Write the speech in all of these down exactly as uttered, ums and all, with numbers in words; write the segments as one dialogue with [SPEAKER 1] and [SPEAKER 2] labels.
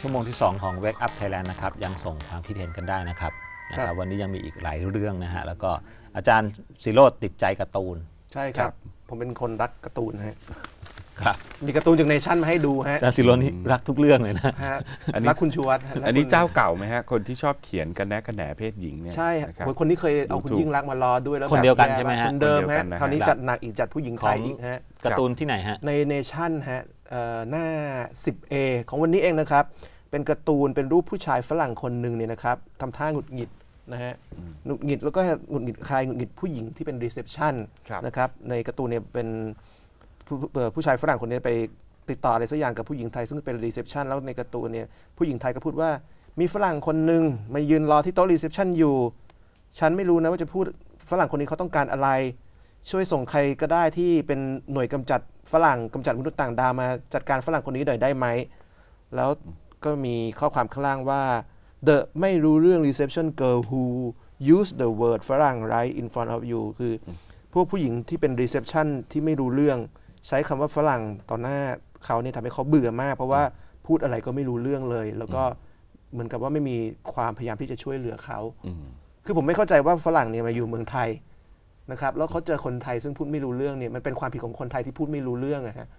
[SPEAKER 1] ชั่วโมงที่สองของ Wake Up Thailand นะครับยังส่งความคิดเห็นกันได้นะครับนะครับวันนี้ยังมีอีกหลายเรื่องนะฮะแล้วก็อาจารย์ศิโรจน์ติดใจการ์ตูน
[SPEAKER 2] ใช่ครับผมเป็นคนรักการ์ตูนฮะ
[SPEAKER 1] ครับ
[SPEAKER 2] มีการ์ตูนจากเนชั่นมาให้ดูฮะ
[SPEAKER 1] อาจารย์ศิโรจน์นี่รักทุกเรื่องเลยนะ
[SPEAKER 2] รักคุณชูวัฒน์
[SPEAKER 3] อันนี้เจ้าเก่าไหมฮะคนที่ชอบเขียนกันแนะกันแหนเพศหญิงเนี่ย
[SPEAKER 2] ใช่คนนี้เคยเอาคุณยิ่งรักมาล้อด้วยแล้ว
[SPEAKER 1] คนเดียวกันใช่ไหมฮะ
[SPEAKER 2] คนเดิมฮะคราวนี้จัดหนักอีกจัดผู้หญิงไทยอีกฮะ
[SPEAKER 1] การ์ตูนที่ไหนฮะ
[SPEAKER 2] ในเนชั่นฮะหน้า สิบเอ ของวันนี้เองนะครับเป็นการ์ตูนเป็นรูปผู้ชายฝรั่งคนหนึ่งเนี่ยนะครับทำท่าหงุดหงิดนะฮะหงุดหงิดแล้วก็หงุดหงิดใครหงุดหงิดผู้หญิงที่เป็นรีเซพชันนะครับในการ์ตูนเนี่ยเป็นผู้ชายฝรั่งคนนี้ไปติดต่ออะไรสักอย่างกับผู้หญิงไทยซึ่งเป็นรีเซพชันแล้วในการ์ตูนเนี่ยผู้หญิงไทยก็พูดว่ามีฝรั่งคนหนึ่งมายืนรอที่โต๊ะรีเซพชันอยู่ฉันไม่รู้นะว่าจะพูดฝรั่งคนนี้เขาต้องการอะไรช่วยส่งใครก็ได้ที่เป็นหน่วยกำจัดฝรั่งกำจัดมนุษย์ต่างดาวมาจัดการฝรั่งคนนี้หน่อยได้ไหมแล้วก็มีข้อความข้างล่างว่า the ไม่รู้เรื่อง reception girl who use the word ฝรั่ง right in front of you คือพวกผู้หญิงที่เป็น reception ที่ไม่รู้เรื่องใช้คำว่าฝรั่งต่อหน้าเขาเนี่ยทำให้เขาเบื่อมากเพราะว่าพูดอะไรก็ไม่รู้เรื่องเลยแล้วก็เหมือนกับว่าไม่มีความพยายามที่จะช่วยเหลือเขาคือผมไม่เข้าใจว่าฝรั่งเนี่ยมาอยู่เมืองไทยนะครับแล้วเขาเจอคนไทยซึ่งพูดไม่รู้เรื่องเนี่ยมันเป็นความผิดของคนไทยที่พูดไม่รู้เรื่องอะฮะ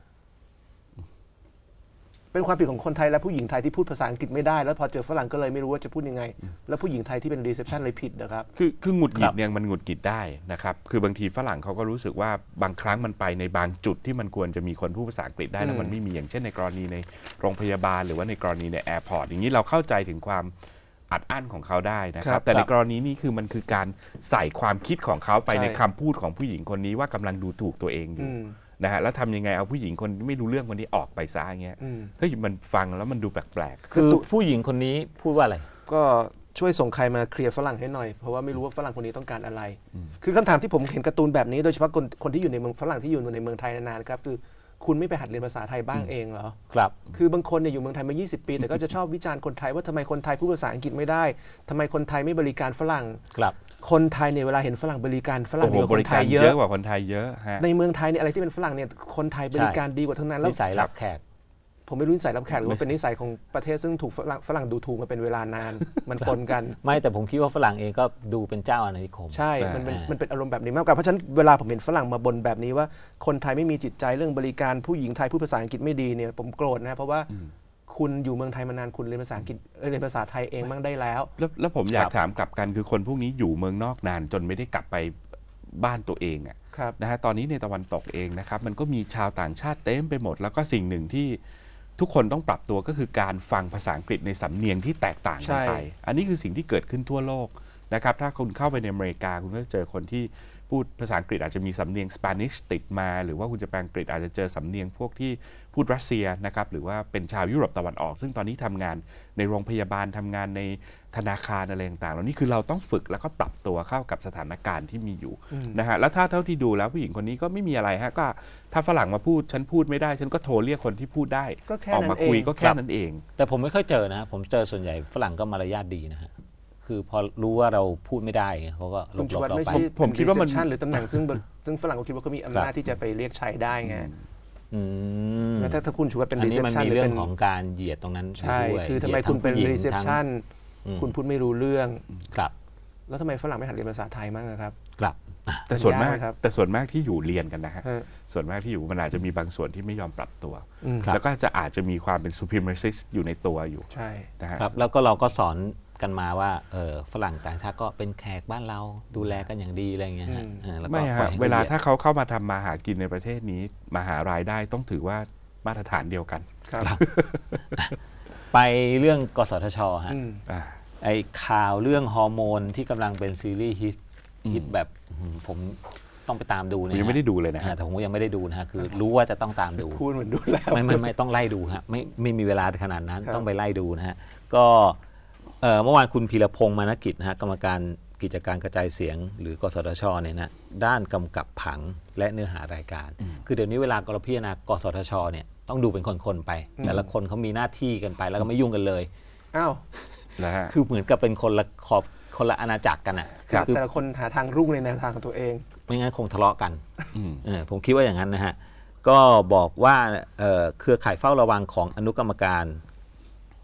[SPEAKER 2] เป็นความผิดของคนไทยและผู้หญิงไทยที่พูดภาษาอังกฤษไม่ได้แล้วพอเจอฝรั่งก็เลยไม่รู้ว่าจะพูดยังไงแล้วผู้หญิงไทยที่เป็นรีเซพชันเลยผิดนะครับ
[SPEAKER 3] คือคือหงุดหงิดเนี่ยมันหงุดหงิดได้นะครับคือบางทีฝรั่งเขาก็รู้สึกว่าบางครั้งมันไปในบางจุดที่มันควรจะมีคนพูดภาษาอังกฤษได้แล้วมันไม่มีอย่างเช่นในกรณีในโรงพยาบาลหรือว่าในกรณีในแอร์พอร์ตอย่างนี้เราเข้าใจถึงความอัดอั้นของเขาได้นะครับแต่ในกรณีนี้คือมันคือการใส่ความคิดของเขาไปในคำพูดของผู้หญิงคนนี้ว่ากำลังดูถูกตัวเองอยู่นะฮะแล้วทำยังไงเอาผู้หญิงคนไม่รู้เรื่องคนนี้ออกไปซะอย่างเงี้ยเฮ้ยมันฟังแล้วมันดูแปลก
[SPEAKER 1] ๆคือผู้หญิงคนนี้พูดว่าอะไร
[SPEAKER 2] ก็ช่วยส่งใครมาเคลียร์ฝรั่งให้หน่อยเพราะว่าไม่รู้ว่าฝรั่งคนนี้ต้องการอะไรคือคำถามที่ผมเห็นการ์ตูนแบบนี้โดยเฉพาะคนคนที่อยู่ในเมืองฝรั่งที่อยู่ในเมืองไทยนานๆครับคือคุณไม่ไปหัดเรียนภาษาไทยบ้างเองเหรอ
[SPEAKER 1] ครับ
[SPEAKER 2] คือบางคนเนี่ยอยู่เมืองไทยมายี่สิบปีแต่ก็จะชอบวิจารณ์คนไทยว่าทำไมคนไทยพูดภาษาอังกฤษไม่ได้ทำไมคนไทยไม่บริการฝรั่ง
[SPEAKER 1] ครับ
[SPEAKER 2] คนไทยเนี่ยเวลาเห็นฝรั่งบริการฝรั่งเยอะคนไทยเย
[SPEAKER 3] อะกว่าคนไทยเยอะ
[SPEAKER 2] ในเมืองไทยเนี่ยอะไรที่เป็นฝรั่งเนี่ยคนไทยบริการดีกว่าทั้งนั้น
[SPEAKER 1] แล้วนิสัยรับแขก
[SPEAKER 2] ผมไม่รู้นิสัยรับแขกหรือว่าเป็นนิสัยของประเทศซึ่งถูกฝรั่งดูถูกมาเป็นเวลานานมันปนกัน
[SPEAKER 1] ไม่แต่ผมคิดว่าฝรั่งเองก็ดูเป็นเจ้าอาณานิคม
[SPEAKER 2] ใช่มันเป็นมันเป็นอารมณ์แบบนี้มากกว่าเพราะฉะนั้นเวลาผมเห็นฝรั่งมาบ่นแบบนี้ว่าคนไทยไม่มีจิตใจเรื่องบริการผู้หญิงไทยพูดภาษาอังกฤษไม่ดีเนี่ยผมโกรธนะเพราะว่าคุณอยู่เมืองไทยมานานคุณเรียนภาษาอังกฤษเรียนภาษาไทยเองบ้างได้แล้ว
[SPEAKER 3] แล้วผมอยากถามกลับกันคือคนพวกนี้อยู่เมืองนอกนานจนไม่ได้กลับไปบ้านตัวเองอ่ะนะฮะตอนนี้ในตะวันตกเองนะครับมันก็มีชาวต่างชาติเต็มไปหมดแล้วก็สิ่งหนึ่งที่ทุกคนต้องปรับตัวก็คือการฟังภาษาอังกฤษในสำเนียงที่แตกต่างกันไปอันนี้คือสิ่งที่เกิดขึ้นทั่วโลกนะครับถ้าคุณเข้าไปในอเมริกาคุณก็เจอคนที่พูดภาษาอังกฤษอาจจะมีสำเนียงสเปนิชติดมาหรือว่าคุณจะแปลอังกฤษอาจจะเจอสำเนียงพวกที่พูดรัสเซียนะครับหรือว่าเป็นชาวยุโรปตะวันออกซึ่งตอนนี้ทำงานในโรงพยาบาลทำงานในธนาคารอะไรต่างๆแล้วนี่คือเราต้องฝึกแล้วก็ปรับตัวเข้ากับสถานการณ์ที่มีอยู่นะฮะแล้วถ้าเท่าที่ดูแล้วผู้หญิงคนนี้ก็ไม่มีอะไรฮะก็ถ้าฝรั่งมาพูดฉันพูดไม่ได้ฉันก็โทรเรียกคนที่พูดได้ออกมาคุยก็แค่นั้นเอง
[SPEAKER 1] แต่ผมไม่ค่อยเจอนะผมเจอส่วนใหญ่ฝรั่งก็มารยาทดีนะฮะคือพอรู้ว่าเราพูดไม่ได้เขาก็หลบๆเราไป
[SPEAKER 2] ผมคิดว่ามันหรือตำแหน่งซึ่งซึ่งฝรั่งก็คิดว่าเขามีอำนาจที่จะไปเรียกใช้ได้ไงแล้วถ้าถ้าคุณชูว่าเป็นรีเซพชัน
[SPEAKER 1] หรือเป็นเรื่องของการเหยียดตรงนั้น
[SPEAKER 2] ใช่คือทำไมคุณเป็นรีเซพชันคุณพูดไม่รู้เรื่อง
[SPEAKER 1] ครับ
[SPEAKER 2] แล้วทำไมฝรั่งไม่หัดเรียนภาษาไทยมั้งครับ
[SPEAKER 1] ครับ
[SPEAKER 3] แต่ส่วนมากแต่ส่วนมากที่อยู่เรียนกันนะฮะส่วนมากที่อยู่มันอาจจะมีบางส่วนที่ไม่ยอมปรับตัวแล้วก็จะอาจจะมีความเป็น supremacist อยู่ในตัวอยู่
[SPEAKER 2] ใช่
[SPEAKER 1] ครับแล้วก็เราก็สอนกันมาว่าเออฝรั่งต่างชาติก็เป็นแขกบ้านเราดูแลกันอย่างดีอะไรเงี้ยฮะ
[SPEAKER 3] ไม่ฮะเวลาถ้าเขาเข้ามาทำมาหากินในประเทศนี้มาหารายได้ต้องถือว่ามาตรฐานเดียวกัน
[SPEAKER 1] ครับไปเรื่องกสทชฮะไอข่าวเรื่องฮอร์โมนที่กำลังเป็นซีรีส์ฮิตฮิตแบบผมต้องไปตามดูนะ
[SPEAKER 3] ยังไม่ได้ดูเลยนะ
[SPEAKER 1] แต่ผมยังไม่ได้ดูนะฮะคือรู้ว่าจะต้องตามดู
[SPEAKER 2] พูดเหมือนดูแล้ว
[SPEAKER 1] ไม่ไม่ไม่ต้องไล่ดูฮะไม่ไม่มีเวลาขนาดนั้นต้องไปไล่ดูนะฮะก็เมื่อวานคุณพีรพงษ์มานกิจนะฮะกรรมการกิจการกระจายเสียงหรือกสทชเนี่ยนะด้านกำกับผังและเนื้อหารายการคือเดี๋ยวนี้เวลากรพิจารณากสทชเนี่ยต้องดูเป็นคนๆไปแต่ละคนเขามีหน้าที่กันไปแล้วก็ไม่ยุ่งกันเลย
[SPEAKER 2] อ้าว
[SPEAKER 1] คือเหมือนกับเป็นคนละขอบคนละอาณาจักรกันอ่ะ
[SPEAKER 2] คือแต่ละคนหาทางรุ่งในแนวทางของตัวเอง
[SPEAKER 1] ไม่งั้นคงทะเลาะกันผมคิดว่าอย่างนั้นนะฮะก็บอกว่าเครือข่ายเฝ้าระวังของอนุกรรมการก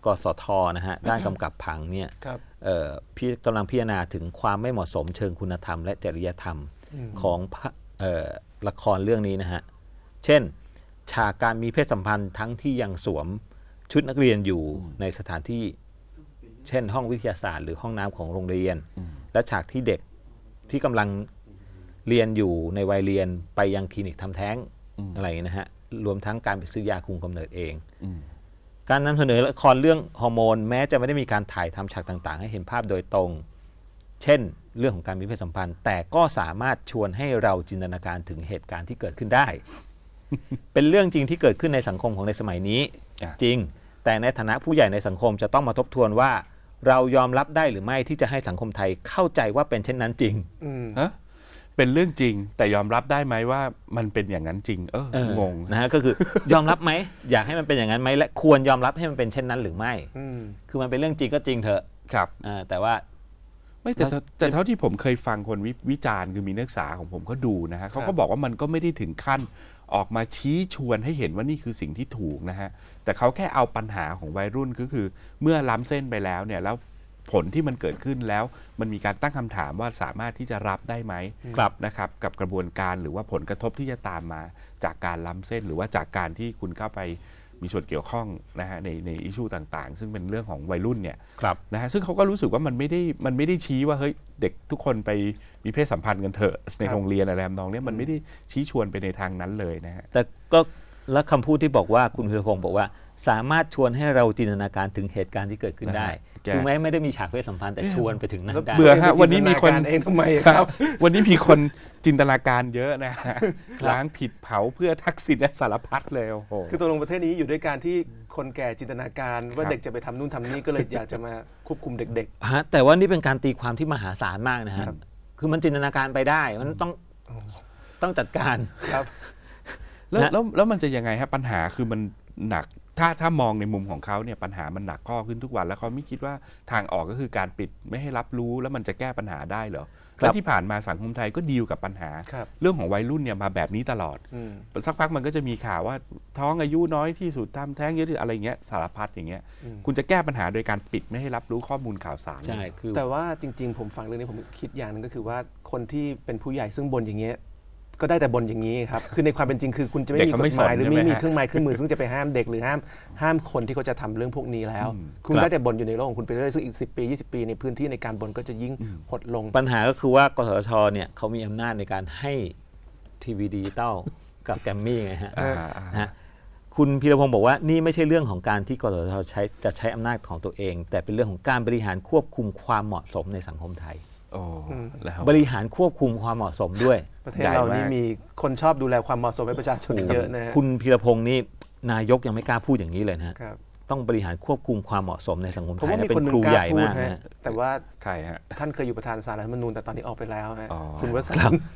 [SPEAKER 1] กสทนะฮะด้านกำกับผังเนี่ยพี่กำลังพิจารณาถึงความไม่เหมาะสมเชิงคุณธรรมและจริยธรรมของละครเรื่องนี้นะฮะเช่นฉากการมีเพศสัมพันธ์ทั้งที่ยังสวมชุดนักเรียนอยู่ในสถานที่เช่นห้องวิทยาศาสตร์หรือห้องน้ำของโรงเรียนและฉากที่เด็กที่กำลังเรียนอยู่ในวัยเรียนไปยังคลินิกทำแท้งอะไรนะฮะรวมทั้งการไปซื้อยาคุมกำเนิดเองการนำเสนอละครเรื่องฮอร์โมนแม้จะไม่ได้มีการถ่ายทำฉากต่างๆให้เห็นภาพโดยตรงเช่นเรื่องของการมีเพศสัมพันธ์แต่ก็สามารถชวนให้เราจินตนาการถึงเหตุการณ์ที่เกิดขึ้นได้ เป็นเรื่องจริงที่เกิดขึ้นในสังคมของในสมัยนี้จริงแต่ในฐานะผู้ใหญ่ในสังคมจะต้องมาทบทวนว่าเรายอมรับได้หรือไม่ที่จะให้สังคมไทยเข้าใจว่าเป็นเช่นนั้นจริง
[SPEAKER 3] ฮะเป็นเรื่องจริงแต่ยอมรับได้ไหมว่ามันเป็นอย่างนั้นจริงเอองง
[SPEAKER 1] นะฮะก็คือยอมรับไหมอยากให้มันเป็นอย่างนั้นไหมและควรยอมรับให้มันเป็นเช่นนั้นหรือไม่คือมันเป็นเรื่องจริงก็จริงเถอะ
[SPEAKER 3] ครับ
[SPEAKER 1] แต่ว่า
[SPEAKER 3] ไม่แต่แต่เท่าที่ผมเคยฟังคนวิจารณ์คือมีนักศึกษาของผมก็ดูนะฮะเขาก็บอกว่ามันก็ไม่ได้ถึงขั้นออกมาชี้ชวนให้เห็นว่านี่คือสิ่งที่ถูกนะฮะแต่เขาแค่เอาปัญหาของวัยรุ่นก็คือเมื่อล้ำเส้นไปแล้วเนี่ยแล้วผลที่มันเกิดขึ้นแล้วมันมีการตั้งคำถามว่าสามารถที่จะรับได้ไหมนะครับกับกระบวนการหรือว่าผลกระทบที่จะตามมาจากการล้ำเส้นหรือว่าจากการที่คุณเข้าไปมีส่วนเกี่ยวข้องนะฮะในในอิชชูต่างๆซึ่งเป็นเรื่องของวัยรุ่นเนี่ยนะฮะซึ่งเขาก็รู้สึกว่ามันไม่ได้มันไม่ได้ชี้ว่าเฮ้ยเด็กทุกคนไปมีเพศสัมพันธ์กันเถอะในโรงเรียนอะไรแบบนี้มันไม่ได้ชี้ชวนไปในทางนั้นเลยนะฮะ
[SPEAKER 1] แต่ก็และคำพูดที่บอกว่าคุณพิรพงศ์บอกว่าสามารถชวนให้เราจินตนาการถึงเหตุการณ์ที่เกิดขึ้นได้คือแม้ไม่ได้มีฉากเพศสัมพันธ์แต่ชวนไปถึงนั้นได้
[SPEAKER 3] เบื่อฮะวันนี้มีคน
[SPEAKER 2] เองทำไมครับ
[SPEAKER 3] วันนี้มีคนจินตนาการเยอะนะล้างผิดเผาเพื่อทักษิณสารพัดเลยโอ้โห
[SPEAKER 2] คือตัวลงประเทศนี้อยู่ด้วยการที่คนแก่จินตนาการว่าเด็กจะไปทำนู่นทำนี่ก็เลยอยากจะมาควบคุมเด็ก
[SPEAKER 1] ๆฮะแต่ว่านี่เป็นการตีความที่มหาศาลมากนะฮะคือมันจินตนาการไปได้มันต้องต้องจัดการ
[SPEAKER 3] ครับแล้วแล้วแล้วมันจะยังไงฮะปัญหาคือมันหนักถ้าถ้ามองในมุมของเขาเนี่ยปัญหามันหนักข้อขึ้นทุกวันแล้วเขาไม่คิดว่าทางออกก็คือการปิดไม่ให้รับรู้แล้วมันจะแก้ปัญหาได้เหรอแล้วที่ผ่านมาสังคมไทยก็ดีลกับปัญหาเรื่องของวัยรุ่นเนี่ยมาแบบนี้ตลอดสักพักมันก็จะมีข่าวว่าท้องอายุน้อยที่สุดทำแท้งเยอะที่อะไรเงี้ยสารพัดอย่างเงี้ยคุณจะแก้ปัญหาโดยการปิดไม่ให้รับรู้ข้อมูลข่าวสาร
[SPEAKER 1] ใช่คือ
[SPEAKER 2] แต่ว่าจริงๆผมฟังเรื่องนี้ผมคิดอย่างนึงก็คือว่าคนที่เป็นผู้ใหญ่ซึ่งบ่นอย่างเงี้ยก็ได้แต่บ่นอย่างนี้ครับคือในความเป็นจริงคือคุณจะไม่มีกฎหมายหรือไม่มีเครื่องไม้เครื่องมือซึ่งจะไปห้ามเด็กหรือห้ามห้ามคนที่เขาจะทำเรื่องพวกนี้แล้วคุณได้แต่บ่นอยู่ในโลกของคุณไปเรื่อยซึ่งอีกสิบปียี่สิบปีในพื้นที่ในการบ่นก็จะยิ่งหดลง
[SPEAKER 1] ปัญหาก็คือว่ากสทชเนี่ยเขามีอำนาจในการให้ทีวีดิจิตอลกับแกรมมี่ไงฮะคุณพีรพงศ์บอกว่านี่ไม่ใช่เรื่องของการที่กสทชใช้จะใช้อำนาจของตัวเองแต่เป็นเรื่องของการบริหารควบคุมความเหมาะสมในสังคมไทยบริหารควบคุมความเหมาะสมด้วย
[SPEAKER 2] ประเทศเรานี่มีคนชอบดูแลความเหมาะสมให้ประชาชนเยอะนะ
[SPEAKER 1] คุณพีรพงศ์นี่นายกยังไม่กล้าพูดอย่างนี้เลยนะต้องบริหารควบคุมความเหมาะสมในสังคมไทยเป็นครูใหญ่มากนะ
[SPEAKER 2] แต่ว่า
[SPEAKER 3] ใครฮะ
[SPEAKER 2] ท่านเคยอยู่ประธานศาลรัฐธรรมนูญแต่ตอนนี้ออกไปแล้วฮะคุณวสันต์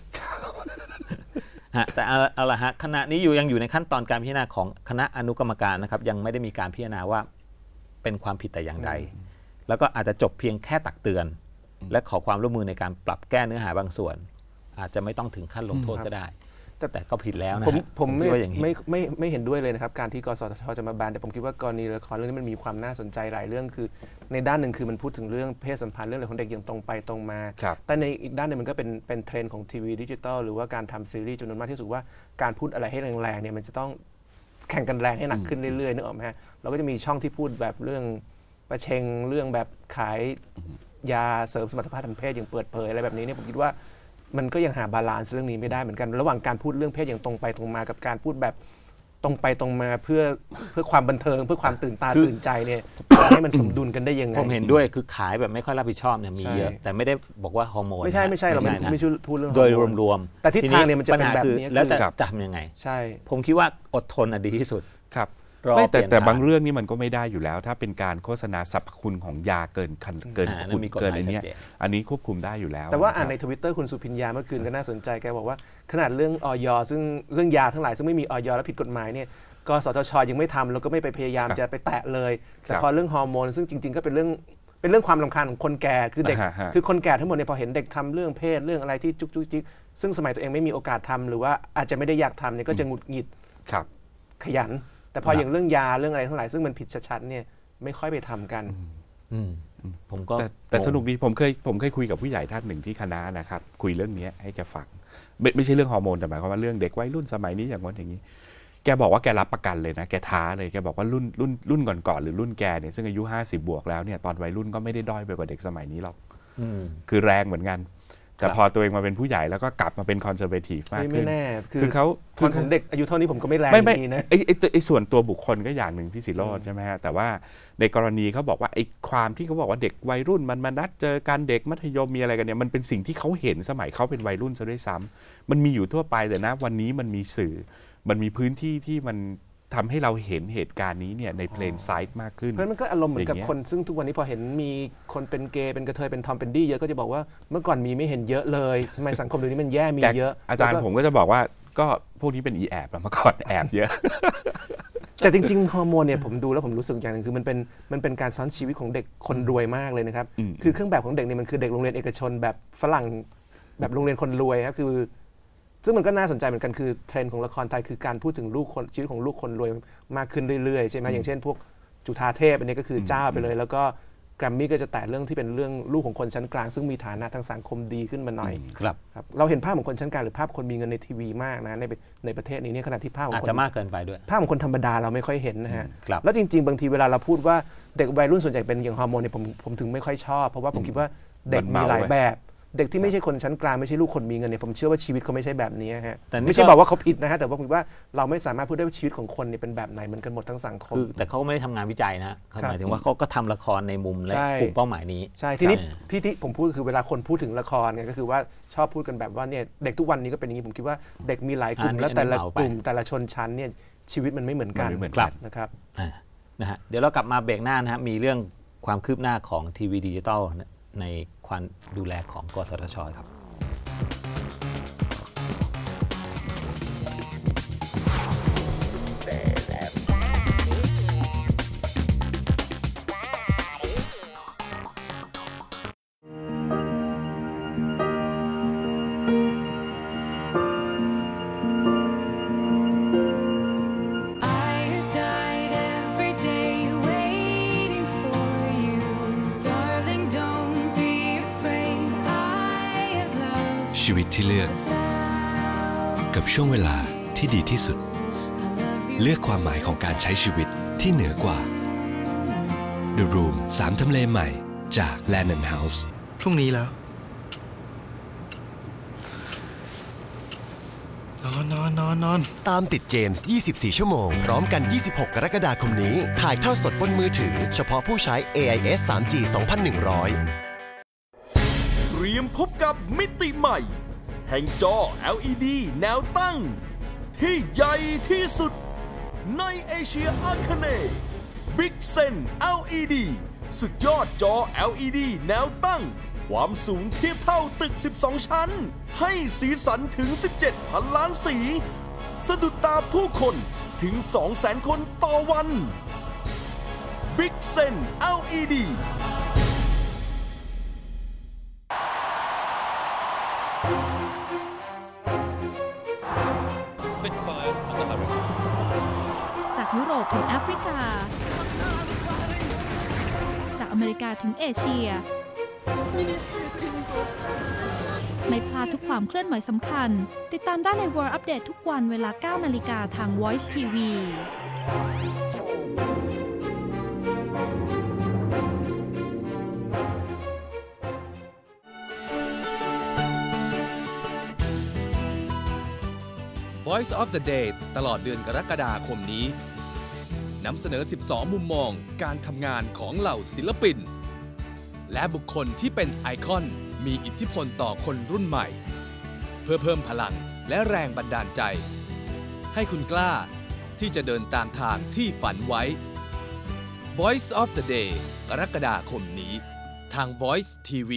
[SPEAKER 1] แต่เอาละฮะขณะนี้อยู่ยังอยู่ในขั้นตอนการพิจารณาของคณะอนุกรรมการนะครับยังไม่ได้มีการพิจารณาว่าเป็นความผิดแต่อย่างใดแล้วก็อาจจะจบเพียงแค่ตักเตือนและขอความร่วมมือในการปรับแก้เนื้อหาบางส่วนอาจจะไม่ต้องถึงขั้นลงโทษก็ได้แต่แต่ก็ผิดแล้วนะ
[SPEAKER 2] ผมผมไม่ไม่ไม่ไม่เห็นด้วยเลยนะครับการที่กสทชจะมาแบนแต่ผมคิดว่ากรณีละครเรื่องนี้มันมีความน่าสนใจหลายเรื่องคือในด้านหนึ่งคือมันพูดถึงเรื่องเพศสัมพันธ์เรื่องอะไรของเด็กอย่างตรงไปตรงมาแต่ในอีกด้านหนึ่งมันก็เป็นเป็นเทรนด์ของทีวีดิจิตอลหรือว่าการทำซีรีส์จำนวนมากที่สุดว่าการพูดอะไรให้แรงๆเนี่ยมันจะต้องแข่งกันแรงให้หนักขึ้นเรื่อยๆนึกออกไหมฮะเราก็จะมีช่องที่พูดแบบเรื่องประเชงเรื่องแบบขายยาเสริมสมรรถภาพทางเพศอย่างเปิดเผยอะไรแบบนี้เนี่ยผมคิดว่ามันก็ยังหาบาลานซ์เรื่องนี้ไม่ได้เหมือนกันระหว่างการพูดเรื่องเพศอย่างตรงไปตรงมากับการพูดแบบตรงไปตรงมาเพื่อเพื่อความบันเทิงเพื่อความตื่นตาตื่นใจเนี่ยให้มันสมดุลกันได้ยังไง
[SPEAKER 1] ผมเห็นด้วยคือขายแบบไม่ค่อยรับผิดชอบเนี่ยมีเยอะแต่ไม่ได้บอกว่าฮอร์โมน
[SPEAKER 2] ไม่ใช่ไม่ใช่เราไม่ไม่พูดเรื่อง
[SPEAKER 1] โดยรวม
[SPEAKER 2] ๆแต่ทิศทางเนี่ยมันจะเป็นแบบนี้
[SPEAKER 1] แล้วจะทำยังไง
[SPEAKER 2] ใช่
[SPEAKER 1] ผมคิดว่าอดทนดีที่สุด
[SPEAKER 3] ครับไม่แต่แต่บางเรื่องนี่มันก็ไม่ได้อยู่แล้วถ้าเป็นการโฆษณาสรรพคุณของยาเกินเกินคุณเกินอันนี้อันนี้ควบคุมได้อยู่แล้ว
[SPEAKER 2] แต่ว่าอ่านใน Twitter คุณสุพิญญาเมื่อคืนก็น่าสนใจแกบอกว่าขนาดเรื่องอย.ซึ่งเรื่องยาทั้งหลายซึ่งไม่มีอย.และผิดกฎหมายเนี่ยกสทช.ยังไม่ทำแล้วก็ไม่ไปพยายามจะไปแตะเลยแต่พอเรื่องฮอร์โมนซึ่งจริงๆก็เป็นเรื่องเป็นเรื่องความรำคาญของคนแก่คือเด็กคือคนแก่ทั้งหมดเนี่ยพอเห็นเด็กทำเรื่องเพศเรื่องอะไรที่จุกจุกจิกซึ่งสมัยตัวเองไม่มีโอกาสทำหรือว่าอาจจะไม่ได้อยากทำเนี่ยก็จะหงุดหงิดขยันแต่พออย่างเรื่องยาเรื่องอะไรทั้งหลายซึ่งมันผิดชัดๆเนี่ยไม่ค่อยไปทำกัน
[SPEAKER 1] อืมผมก็
[SPEAKER 3] แต่แต่สนุกดีผมเคยผมเคยคุยกับผู้ใหญ่ท่านหนึ่งที่คณะนะครับคุยเรื่องนี้ให้แกฟังไม่ไม่ใช่เรื่องฮอร์โมนแต่หมายความว่าเรื่องเด็กวัยรุ่นสมัยนี้อย่างนั้นอย่างนี้แกบอกว่าแกรับประกันเลยนะแกท้าเลยแกบอกว่ารุ่นรุ่นรุ่นก่อนๆหรือรุ่นแกเนี่ยซึ่งอายุห้าสิบบวกแล้วเนี่ยตอนวัยรุ่นก็ไม่ได้ด้อยไปกว่าเด็กสมัยนี้หรอกคือแรงเหมือนกันแต่พอตัวเองมาเป็นผู้ใหญ่แล้วก็กลับมาเป็นคอนเซอร์เวทีฟมากขึ้น
[SPEAKER 2] ไม่แน่คือ
[SPEAKER 3] คือเขา
[SPEAKER 2] คือผมเด็กอายุเท่านี้ผมก็ไม่แรง
[SPEAKER 3] ไม่ไม่
[SPEAKER 2] นี้นะ
[SPEAKER 3] ไอ้ไอ้ไอ้ส่วนตัวบุคคลก็อย่างหนึ่งพี่ศิโรจน์ใช่ไหมฮะแต่ว่าในกรณีเขาบอกว่าไอ้ความที่เขาบอกว่าเด็กวัยรุ่นมันมานัดเจอกันเด็กมัธยมมีอะไรกันเนี่ยมันเป็นสิ่งที่เขาเห็นสมัยเขาเป็นวัยรุ่นซะด้วยซ้ำมันมีอยู่ทั่วไปแต่นะวันนี้มันมีสื่อมันมีพื้นที่ที่มันทำให้เราเห็นเหตุการณ์นี้เนี่ยในเพลนไซต์มากขึ้น
[SPEAKER 2] เพราะมันก็อารมณ์เหมือนกับ
[SPEAKER 3] อย่างเงี้ย
[SPEAKER 2] คนซึ่งทุกวันนี้พอเห็นมีคนเป็นเกย์เป็นกระเทยเป็นทอมเป็นดี้เยอะก็จะบอกว่าเมื่อก่อนมีไม่เห็นเยอะเลยทำไมสังคมเดี๋ยวนี้มันแย่มีเยอะ
[SPEAKER 3] อาจารย์ผมก็จะบอกว่าก็พวกนี้เป็นอีแอบเมื่อก่อนแอบเยอะ
[SPEAKER 2] แต่จริงๆฮอร์โมนเนี่ยผมดูแล้วผมรู้สึกอย่างหนึงคือมันเป็นมันเป็นการซ้อนชีวิตของเด็กคนรวยมากเลยนะครับคือเครื่องแบบของเด็กเนี่ยมันคือเด็กโรงเรียนเอกชนแบบฝรั่งแบบโรงเรียนคนรวยครับคือซึ่งมันก็น่าสนใจเหมือนกันคือเทรนด์ของละครไทยคือการพูดถึงลูกคนชีวิตของลูกคนรวยมากขึ้นเรื่อยๆใช่ไหมอย่างเช่นพวกจุฑาเทพอันนี้ก็คือเจ้าไปเลยแล้วก็แกรมมี่ก็จะแตะเรื่องที่เป็นเรื่องลูกของคนชั้นกลางซึ่งมีฐานะทางสังคมดีขึ้นมาหน่อย
[SPEAKER 1] ครับ
[SPEAKER 2] ครับเราเห็นภาพของคนชั้นกลางหรือภาพคนมีเงินในทีวีมากนะในในประเทศนี้เนี่ยขณะที่ภาพของ
[SPEAKER 1] อาจ
[SPEAKER 2] คน
[SPEAKER 1] จะมากเกินไปด้วย
[SPEAKER 2] ภาพของคนธรรมดาเราไม่ค่อยเห็นนะฮะ
[SPEAKER 1] ครับ
[SPEAKER 2] แล้วจริงๆบางทีเวลาเราพูดว่าเด็กวัยรุ่นส่วนใหญ่เป็นอย่างฮอร์โมนเนี่ยผมผมถึงไม่ค่อยชอบเพราะว่าผมคิดว่าเด็กมีหลายแบบเด็กที่ไม่ใช่คนชั้นกลางไม่ใช่ลูกคนมีเงินเนี่ยผมเชื่อว่าชีวิตเขาไม่ใช่แบบนี้ฮะ
[SPEAKER 1] แต่นี่
[SPEAKER 2] ไม่ใช่
[SPEAKER 1] ก็
[SPEAKER 2] บอกว่าเขาผิดนะฮะแต่ว่าผมว่าเราไม่สามารถพูดได้ว่าชีวิตของคนเนี่ยเป็นแบบไหนเหมือนกันหมดทั้งสังคม
[SPEAKER 1] คือแต่เขาไม่ได้ทำงานวิจัยนะฮะเขา
[SPEAKER 2] ครับ
[SPEAKER 1] หมายถึงว่าเขาก็ทำละครในมุมและ
[SPEAKER 2] ใช่
[SPEAKER 1] กลุ่มเป้าหมายนี้
[SPEAKER 2] ใช่ทีนี้
[SPEAKER 1] ครับ
[SPEAKER 2] ที่ที่ผมพูดคือเวลาคนพูดถึงละครเนี่ยก็คือว่าชอบพูดกันแบบว่าเนี่ยเด็กทุกวันนี้ก็เป็นอย่างนี้ผมคิดว่าเด็กมีหลายกลุ่ม
[SPEAKER 1] อันนี้
[SPEAKER 2] และแต่ละ
[SPEAKER 1] อันนี้เหมาไป
[SPEAKER 2] กลุ่มแต่ละชนชั้นเนี่ยชีวิตมันไม่เหมือนกัน
[SPEAKER 3] มันไม่เหมือน
[SPEAKER 1] กัน
[SPEAKER 2] นะครับ
[SPEAKER 1] อ่านะฮะเดี๋ยวเรากลับมาเบรกหน้านะฮะมีเรื่องความคืบหน้าของทีวีดิจิตอลในความดูแลของกสทชครับ
[SPEAKER 4] I have died every day waiting for you, darling. Don't be afraid. I have loved
[SPEAKER 5] ชีวิตที่เลือก
[SPEAKER 4] without.
[SPEAKER 5] กับช่วงเวลาที่ดีที่สุด
[SPEAKER 4] I love you.
[SPEAKER 5] เลือกความหมายของการใช้ชีวิตที่เหนือกว่า The Room สามทำเลใหม่จาก Land and House
[SPEAKER 6] พรุ่งนี้แล้ว นอนนอนนอนนอน
[SPEAKER 7] ตามติดเจมส์ ยี่สิบสี่ ชั่วโมง พร้อมกัน ยี่สิบหก กรกฎาคมนี้ ถ่ายทอดสดบนมือถือ เฉพาะผู้ใช้ เอ ไอ เอส ทรี จี สองพันหนึ่งร้อย
[SPEAKER 8] เตรียมพบกับมิติใหม่ แห่งจอ แอล อี ดี แนวตั้ง ที่ใหญ่ที่สุดในเอเชียอาคเนย์ Big Sen แอล อี ดี สุดยอดจอ แอล อี ดี แนวตั้ง ความสูงเทียบเท่าตึก สิบสอง ชั้น ให้สีสันถึง สิบเจ็ดพัน ล้านสี สะดุดตาผู้คนถึง สองแสน คนต่อวัน Big Sen แอล อี ดี
[SPEAKER 9] จากยุโรปถึงแอฟริกา จากอเมริกาถึงเอเชีย ไม่พลาดทุกความเคลื่อนไหวสำคัญ ติดตามได้ใน World Update ทุกวันเวลา เก้า นาฬิกาทาง Voice ที วี
[SPEAKER 10] Voice of the Day ตลอดเดือนกรกฎาคมนี้นำเสนอ สิบสอง มุมมองการทำงานของเหล่าศิลปิน และบุคคลที่เป็นไอคอนมีอิทธิพลต่อคนรุ่นใหม่ เพื่อเพิ่มพลังและแรงบันดาลใจ ให้คุณกล้าที่จะเดินตามทางที่ฝันไว้ Voice of the Day กรกฎาคมนี้ทาง Voice ที วี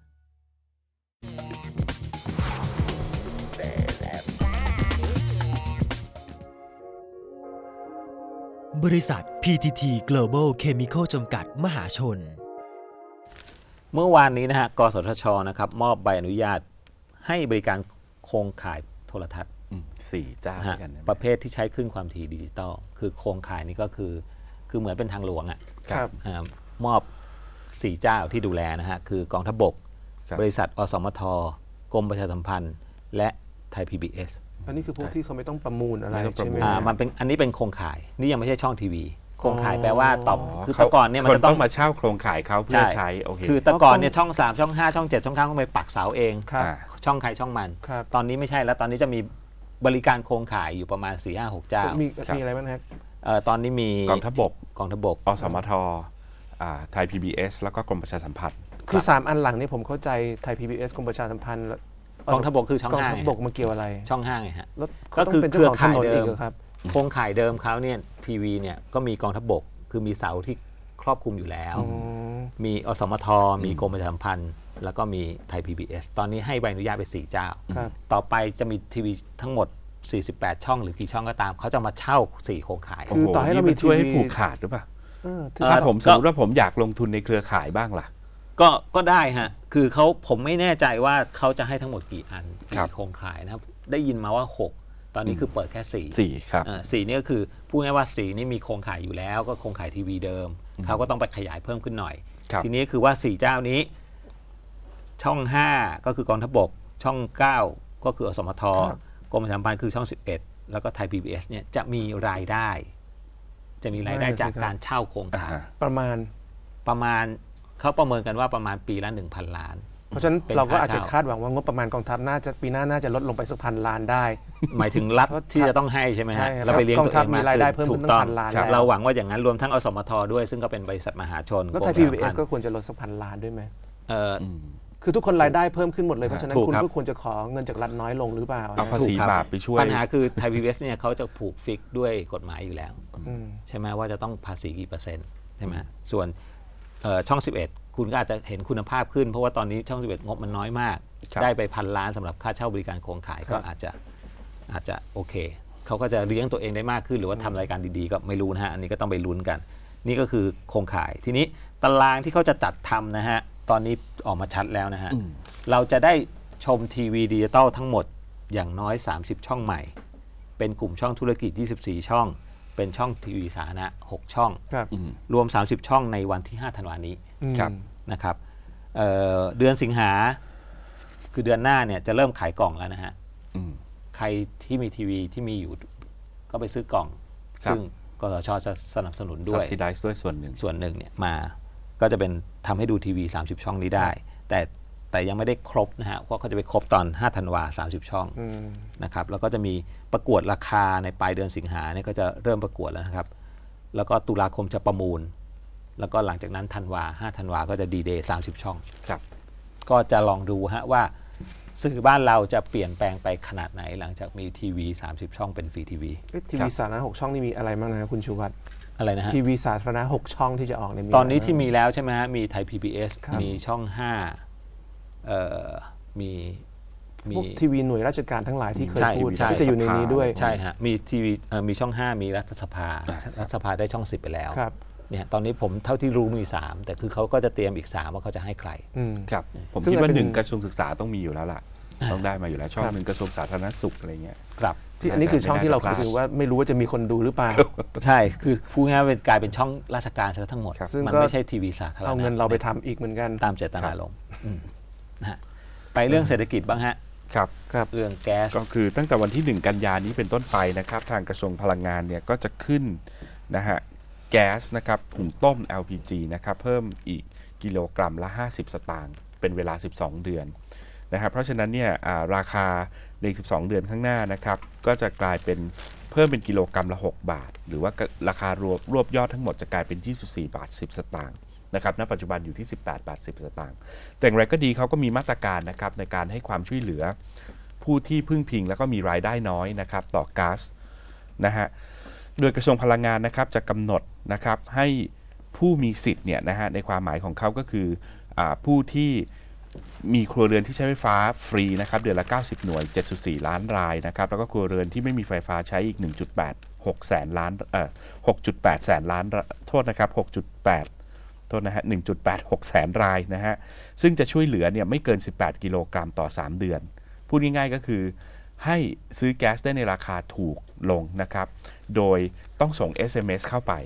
[SPEAKER 11] บริษัท พี ที ที Global Chemical จำกัดมหาชน
[SPEAKER 1] เมื่อวานนี้นะฮะกสทชนะครับมอบใบอนุญาตให้บริการโครงข่ายโทรทัศน์
[SPEAKER 3] สี่เจ้า
[SPEAKER 1] นะฮะ
[SPEAKER 3] ด้วยกันนะ
[SPEAKER 1] ประเภทที่ใช้คลื่นความถี่ดิจิตอลคือโครงข่ายนี้ก็คือคือเหมือนเป็นทางหลวงอ่ะ
[SPEAKER 2] ครับ
[SPEAKER 1] อ่ามอบสี่เจ้าที่ดูแลนะฮะคือกองทัพบก
[SPEAKER 3] ครับ
[SPEAKER 1] บริษัทอสมทกรมประชาสัมพันธ์ และไทย พี บี เอส
[SPEAKER 2] อันนี้คือพวกที่เขาไม่ต้องประมูลอะไร
[SPEAKER 3] ไม่ต้องประ
[SPEAKER 2] ใช่
[SPEAKER 3] มู
[SPEAKER 2] ไหม
[SPEAKER 3] ล
[SPEAKER 1] อ่า
[SPEAKER 2] ฮะ
[SPEAKER 1] มันเป็นอันนี้เป็นโครงข่ายนี่ยังไม่ใช่ช่องทีวีโครงข่าย
[SPEAKER 2] อ๋อ
[SPEAKER 1] แปลว่าตอบคือแต่ก่อนเนี่ยมัน
[SPEAKER 3] คน
[SPEAKER 1] จะต้
[SPEAKER 3] ต้
[SPEAKER 1] อ
[SPEAKER 3] อง งมาเช่าโครงข่ายเขาเพื่อใช้โอเค
[SPEAKER 1] คือแต่ก่อนเนี่ยช่องสามช่องห้าช่องเจ็ดช่องเก้าก็ไปปักเสาเอง
[SPEAKER 2] ครับ
[SPEAKER 3] อ่า
[SPEAKER 1] ช่องใครช่องมัน
[SPEAKER 2] ครับ
[SPEAKER 1] ตอนนี้ไม่ใช่แล้วตอนนี้จะมีบริการโครงข่ายอยู่ประมาณ สี่ห้าหก เจ้า
[SPEAKER 2] มีมีอะไรบ้างฮะ
[SPEAKER 1] เอ่อตอนนี้มี
[SPEAKER 3] กองทัพบก
[SPEAKER 1] กองทัพบก
[SPEAKER 3] อสมทอ่าไทย พี บี เอส แล้วก็กรมประชาสัมพันธ์
[SPEAKER 2] คือสามอันหลังนี่ผมเข้าใจไทย พี บี เอส กรมประชาสัมพันธ์แล้ว
[SPEAKER 1] กองทัพบกคือช่อง
[SPEAKER 2] กอง
[SPEAKER 1] ห้า
[SPEAKER 2] ทัพบกมาเกี่ยวอะไร
[SPEAKER 1] ช่องห้าไงฮะ
[SPEAKER 2] แล้ว
[SPEAKER 1] ก็
[SPEAKER 2] ก็
[SPEAKER 1] คื
[SPEAKER 2] คือ อเป็น
[SPEAKER 1] เครือ
[SPEAKER 2] เจ้าของถ
[SPEAKER 1] ข่าย
[SPEAKER 2] นน
[SPEAKER 1] เดิ
[SPEAKER 2] อีก
[SPEAKER 1] ม
[SPEAKER 2] เหรอครับ
[SPEAKER 1] โครงข่ายเดิมเขาเนี่ยทีวีเนี่ยก็มีกองทัพบกคือมีเสาที่ครอบคลุมอยู่แล้ว
[SPEAKER 2] อ๋อ
[SPEAKER 1] มีอสมทมีกรมประชาสัมพันธ์ แล้วก็มีไทย พี บี เอส ตอนนี้ให้ใบอนุญาตไปสี่เจ้า
[SPEAKER 2] ครับ
[SPEAKER 1] ต่อไปจะมีทีวีทั้งหมดสี่สิบแปดช่องหรือกี่ช่องก็ตามเขาจะมาเช่าสี่โครงข่าย
[SPEAKER 2] คือต่อให้เรามี
[SPEAKER 3] นี่นช่วยให้
[SPEAKER 2] ทีวี
[SPEAKER 3] ผูกขาดหรือเปล่า
[SPEAKER 2] เออ
[SPEAKER 1] เอ่อ
[SPEAKER 3] ถ้าผมส
[SPEAKER 1] ก็
[SPEAKER 3] มมติว่าผมอยากลงทุนในเครือข่ายบ้างล่ะ
[SPEAKER 1] ก็ก็ได้ฮะ คือเขาผมไม่แน่ใจว่าเขาจะให้ทั้งหมดกี่อัน
[SPEAKER 3] ครับ
[SPEAKER 1] กี่โครงข่ายนะครับ ได้ยินมาว่าหกตอนนี้คือเปิดแค่สี่
[SPEAKER 3] สี่ครับ
[SPEAKER 1] อ่าสี่นี่ก็คือพูดง่ายๆว่าสี่นี่มีโครงข่ายอยู่แล้ว ก็โครงข่ายทีวีเดิมเขาก็ต้องไปขยายเพิ่มขึ้นหน่อย
[SPEAKER 3] ครับ
[SPEAKER 1] ทีนี้คือว่าสี่เจ้านี้ ช่องห้าก็คือกองทัพบก ช่องเก้าก็คืออสมท
[SPEAKER 2] ครับ
[SPEAKER 1] กรมประชาสัมพันธ์คือช่องสิบเอ็ดแล้วก็ไทย พี บี เอส เนี่ยจะมีรายได้ จะมีรายได้จากการเช่าโครงข่าย
[SPEAKER 3] อ่าฮะ
[SPEAKER 2] ประมาณ
[SPEAKER 1] ประมาณเขาประเมินกันว่าประมาณปีละ หนึ่งพัน ล้าน
[SPEAKER 2] เพราะฉะนั้น
[SPEAKER 1] เป็น
[SPEAKER 2] เราก็
[SPEAKER 1] ค่า
[SPEAKER 2] อาจจะ
[SPEAKER 1] เช่า
[SPEAKER 2] คาดหวังว่างบประมาณกองทัพน่าจะปีหน้าน่าจะลดลงไปสักพันล้านได้
[SPEAKER 1] หมายถึงรัฐที่จะต้องให้ใช่ไหม
[SPEAKER 2] ใช่
[SPEAKER 1] ฮะ
[SPEAKER 2] ครับ
[SPEAKER 1] แล้วไปเลี้ยงตัวเอง
[SPEAKER 2] กองทัพมี
[SPEAKER 1] มาก
[SPEAKER 2] รายได้
[SPEAKER 1] ขึ้น
[SPEAKER 2] เพิ่ม
[SPEAKER 1] ถู
[SPEAKER 2] ขึ้
[SPEAKER 1] ก
[SPEAKER 2] น
[SPEAKER 1] ต้อง
[SPEAKER 2] พันล้าน
[SPEAKER 1] ครับ
[SPEAKER 2] แล้ว
[SPEAKER 1] เราหวังว่าอย่างนั้นรวมทั้งอสมทด้วย ซึ่งก็เป็นบริษัทมหาชน
[SPEAKER 2] แล้ว
[SPEAKER 1] กร
[SPEAKER 2] ไท
[SPEAKER 1] ม
[SPEAKER 2] ย
[SPEAKER 1] ป
[SPEAKER 2] พี
[SPEAKER 1] ระ
[SPEAKER 2] บี
[SPEAKER 1] ชา
[SPEAKER 2] เอ
[SPEAKER 1] สั
[SPEAKER 2] ส
[SPEAKER 1] มพันธ์
[SPEAKER 2] ก็ควรจะลดสักพันล้านด้วยไหม
[SPEAKER 1] เอ่อ
[SPEAKER 3] อืม
[SPEAKER 2] คือทุกคนรายได้เพิ่มขึ้นหมดเลยเพราะฉะนั้น
[SPEAKER 1] ถูก
[SPEAKER 2] คุณ
[SPEAKER 1] ครับ
[SPEAKER 2] ก็ควรจะขอเงินจากรัฐน้อยลงหรือเปล่า
[SPEAKER 3] เอาภาษี
[SPEAKER 1] ถูกครับ
[SPEAKER 3] บาปไปช่วย
[SPEAKER 1] ปัญหาคือไทย พี บี เอส เนี่ยเขาจะผูกฟิกด้วยกฎหมายอยู่แล้ว
[SPEAKER 2] อืม
[SPEAKER 1] ใช่ไหมว่าจะต้องภาษีกี่เปอร์เซ็นต์ใช่ไหมส่วนเอ่อช่อง สิบเอ็ด คุณก็อาจจะเห็นคุณภาพขึ้น เพราะว่าตอนนี้ช่อง สิบเอ็ด งบมันน้อยมาก
[SPEAKER 3] ครับ
[SPEAKER 1] ได้ไปพันล้านสำหรับค่าเช่าบริการโครงข่ายก็อาจจะอาจจะโอเค เขาก็จะเลี้ยงตัวเองได้มากขึ้น หรือว่าทำรายการดีๆ ก็ไม่รู้นะฮะ อันนี้ก็ต้องไปลุ้นกัน นี่ก็คือโครงข่าย ทีนี้ตารางที่เขาจะจัดทำนะฮะ ตอนนี้ออกมาชัดแล้วนะฮะ
[SPEAKER 3] อืม
[SPEAKER 1] เราจะได้ชมทีวีดิจิตอลทั้งหมดอย่างน้อย สามสิบ ช่องใหม่ เป็นกลุ่มช่องธุรกิจ ยี่สิบสี่ ช่อง เป็นช่องทีวีสาธารณะ หก ช่อง
[SPEAKER 2] ครับ
[SPEAKER 3] อืม
[SPEAKER 1] รวม สามสิบ ช่องในวันที่ ห้า ธันวานี้
[SPEAKER 3] ครับ
[SPEAKER 1] นะครับเอ่อเดือนสิงหาคือเดือนหน้าเนี่ยจะเริ่มขายกล่องแล้วนะฮะ
[SPEAKER 3] อืม
[SPEAKER 1] ใครที่มีทีวีที่มีอยู่ก็ไปซื้อกล่อง
[SPEAKER 3] ครับ
[SPEAKER 1] ซึ่งกสชจะสนับสนุนด้วย
[SPEAKER 3] subsidize ด้วยส่วนหนึ่ง
[SPEAKER 1] ส่วนหนึ่งเนี่ยมาก็จะเป็นทำให้ดูทีวี สามสิบ ช่องนี้ได้ แต่แต่ยังไม่ได้ครบนะฮะเพราะเขาจะไปครบตอน ห้า ธันวาสามสิบ ช่อง
[SPEAKER 2] อืม
[SPEAKER 1] นะครับแล้วก็จะมีประกวดราคาในปลายเดือนสิงหาเนี่ยก็จะเริ่มประกวดแล้วนะครับ แล้วก็ตุลาคมจะประมูล แล้วก็หลังจากนั้นธันวาห้า ธันวาก็จะดีเดย์สามสิบ ช่อง
[SPEAKER 3] ครับ
[SPEAKER 1] ก็จะลองดูฮะว่าสื่อบ้านเราจะเปลี่ยนแปลงไปขนาดไหนหลังจากมีทีวี สามสิบ ช่องเป็นฟรีทีวี
[SPEAKER 2] เอ๊ะทีวีสาธารณะหกช่องนี่มีอะไรบ้างนะครับคุณชูวัฒน์
[SPEAKER 1] อะไรนะฮะ
[SPEAKER 2] ทีวีสาธารณะหกช่องที่จะออกเนี่ยมี
[SPEAKER 1] ตอนนี้
[SPEAKER 2] ะไรบ้าง
[SPEAKER 1] ที่มีแล้วใช่ไหมฮะมีไทย พี บี เอส
[SPEAKER 2] ครับ
[SPEAKER 1] มีช่องห้าเอ่อมีมี
[SPEAKER 2] พวกทีวีหน่วยราชการทั้งหลายที่เคย
[SPEAKER 1] ใช่
[SPEAKER 2] พูด
[SPEAKER 1] ใช่
[SPEAKER 2] ก็จะอยู่ในนี้ด้วย
[SPEAKER 1] ใช่ฮะมีทีวีเอ่อมีช่องห้ามีรัฐสภารัฐสภาได้ช่องสิบไปแล้ว
[SPEAKER 2] ครับ
[SPEAKER 1] เนี่ยตอนนี้ผมเท่าที่รู้มีสามแต่คือเขาก็จะเตรียมอีกสามว่าเขาจะให้ใคร
[SPEAKER 2] อืม
[SPEAKER 3] ครับ ผม
[SPEAKER 2] ซึ่ง
[SPEAKER 3] คิดว่า
[SPEAKER 2] เป็น
[SPEAKER 3] หนึ่งกระทรวงศึกษาต้องมีอยู่แล้วล่ะ ต้องได้มาอยู่แล้ว ช่อง
[SPEAKER 2] ครับ
[SPEAKER 3] หนึ่งกระทรวงสาธารณสุขอะไรเงี้ย
[SPEAKER 1] ครับ
[SPEAKER 2] ที่อันนี้คือช่องที่เรา
[SPEAKER 3] ไม่น่าจะพลาด
[SPEAKER 2] คือว่าไม่รู้ว่าจะมีคนดูหรือเปล่า
[SPEAKER 1] ใช่คือพูดง่ายๆเป็นกลายเป็นช่องราชการซะทั้งหมด
[SPEAKER 2] ซึ่ง
[SPEAKER 1] มัน
[SPEAKER 2] ก็
[SPEAKER 1] ไม่ใช่ทีวีสาธารณะ
[SPEAKER 2] เอาเงินเราไปทำอีกเหมือนกัน
[SPEAKER 1] ตามเจตนารมณ์อืมนะฮะไปเรื่องเศรษฐกิจบ้างฮะ
[SPEAKER 3] ครับ
[SPEAKER 2] ครับ
[SPEAKER 1] เรื่องแก๊ส
[SPEAKER 3] ก็คือตั้งแต่วันที่หนึ่งกันยานี้เป็นต้นไปนะครับ ทางกระทรวงพลังงานเนี่ยก็จะขึ้นนะฮะแก๊สนะครับหุงต้ม แอล พี จี นะครับเพิ่มอีกกิโลกรัมละ ห้าสิบ สตางค์เป็นเวลา สิบสอง เดือนนะครับเพราะฉะนั้นเนี่ยอ่าราคาในสิบสอง เดือนข้างหน้านะครับก็จะกลายเป็นเพิ่มเป็นกิโลกรัมละ หก บาท หรือว่าราคารวบรวบยอดทั้งหมดจะกลายเป็น ยี่สิบสี่ บาท สิบ สตางค์นะครับณปัจจุบันอยู่ที่ สิบแปด บาท สิบ สตางค์แต่อย่างไรก็ดีเขาก็มีมาตรการนะครับในการให้ความช่วยเหลือผู้ที่พึ่งพิงแล้วก็มีรายได้น้อยนะครับต่อก๊าซนะฮะโดยกระทรวงพลังงานนะครับจะกำหนดนะครับให้ผู้มีสิทธิ์เนี่ยนะฮะในความหมายของเขาก็คืออาผู้ที่มีครัวเรือนที่ใช้ไฟฟ้าฟรีนะครับเดือนละ เก้าสิบ หน่วย เจ็ดจุดสี่ ล้านรายนะครับแล้วก็ครัวเรือนที่ไม่มีไฟฟ้าใช้อีก หนึ่งจุดแปดหก แสนล้านเอ่อ หกจุดแปด แสนล้านโทษนะครับ หกจุดแปด โทษนะฮะ หนึ่งจุดแปดหก แสนรายนะฮะซึ่งจะช่วยเหลือเนี่ยไม่เกิน สิบแปด กิโลกรัมต่อ สาม เดือนพูดง่ายๆก็คือให้ซื้อแก๊สได้ในราคาถูกลงนะครับโดยต้องส่ง เอส เอ็ม เอส เข้าไป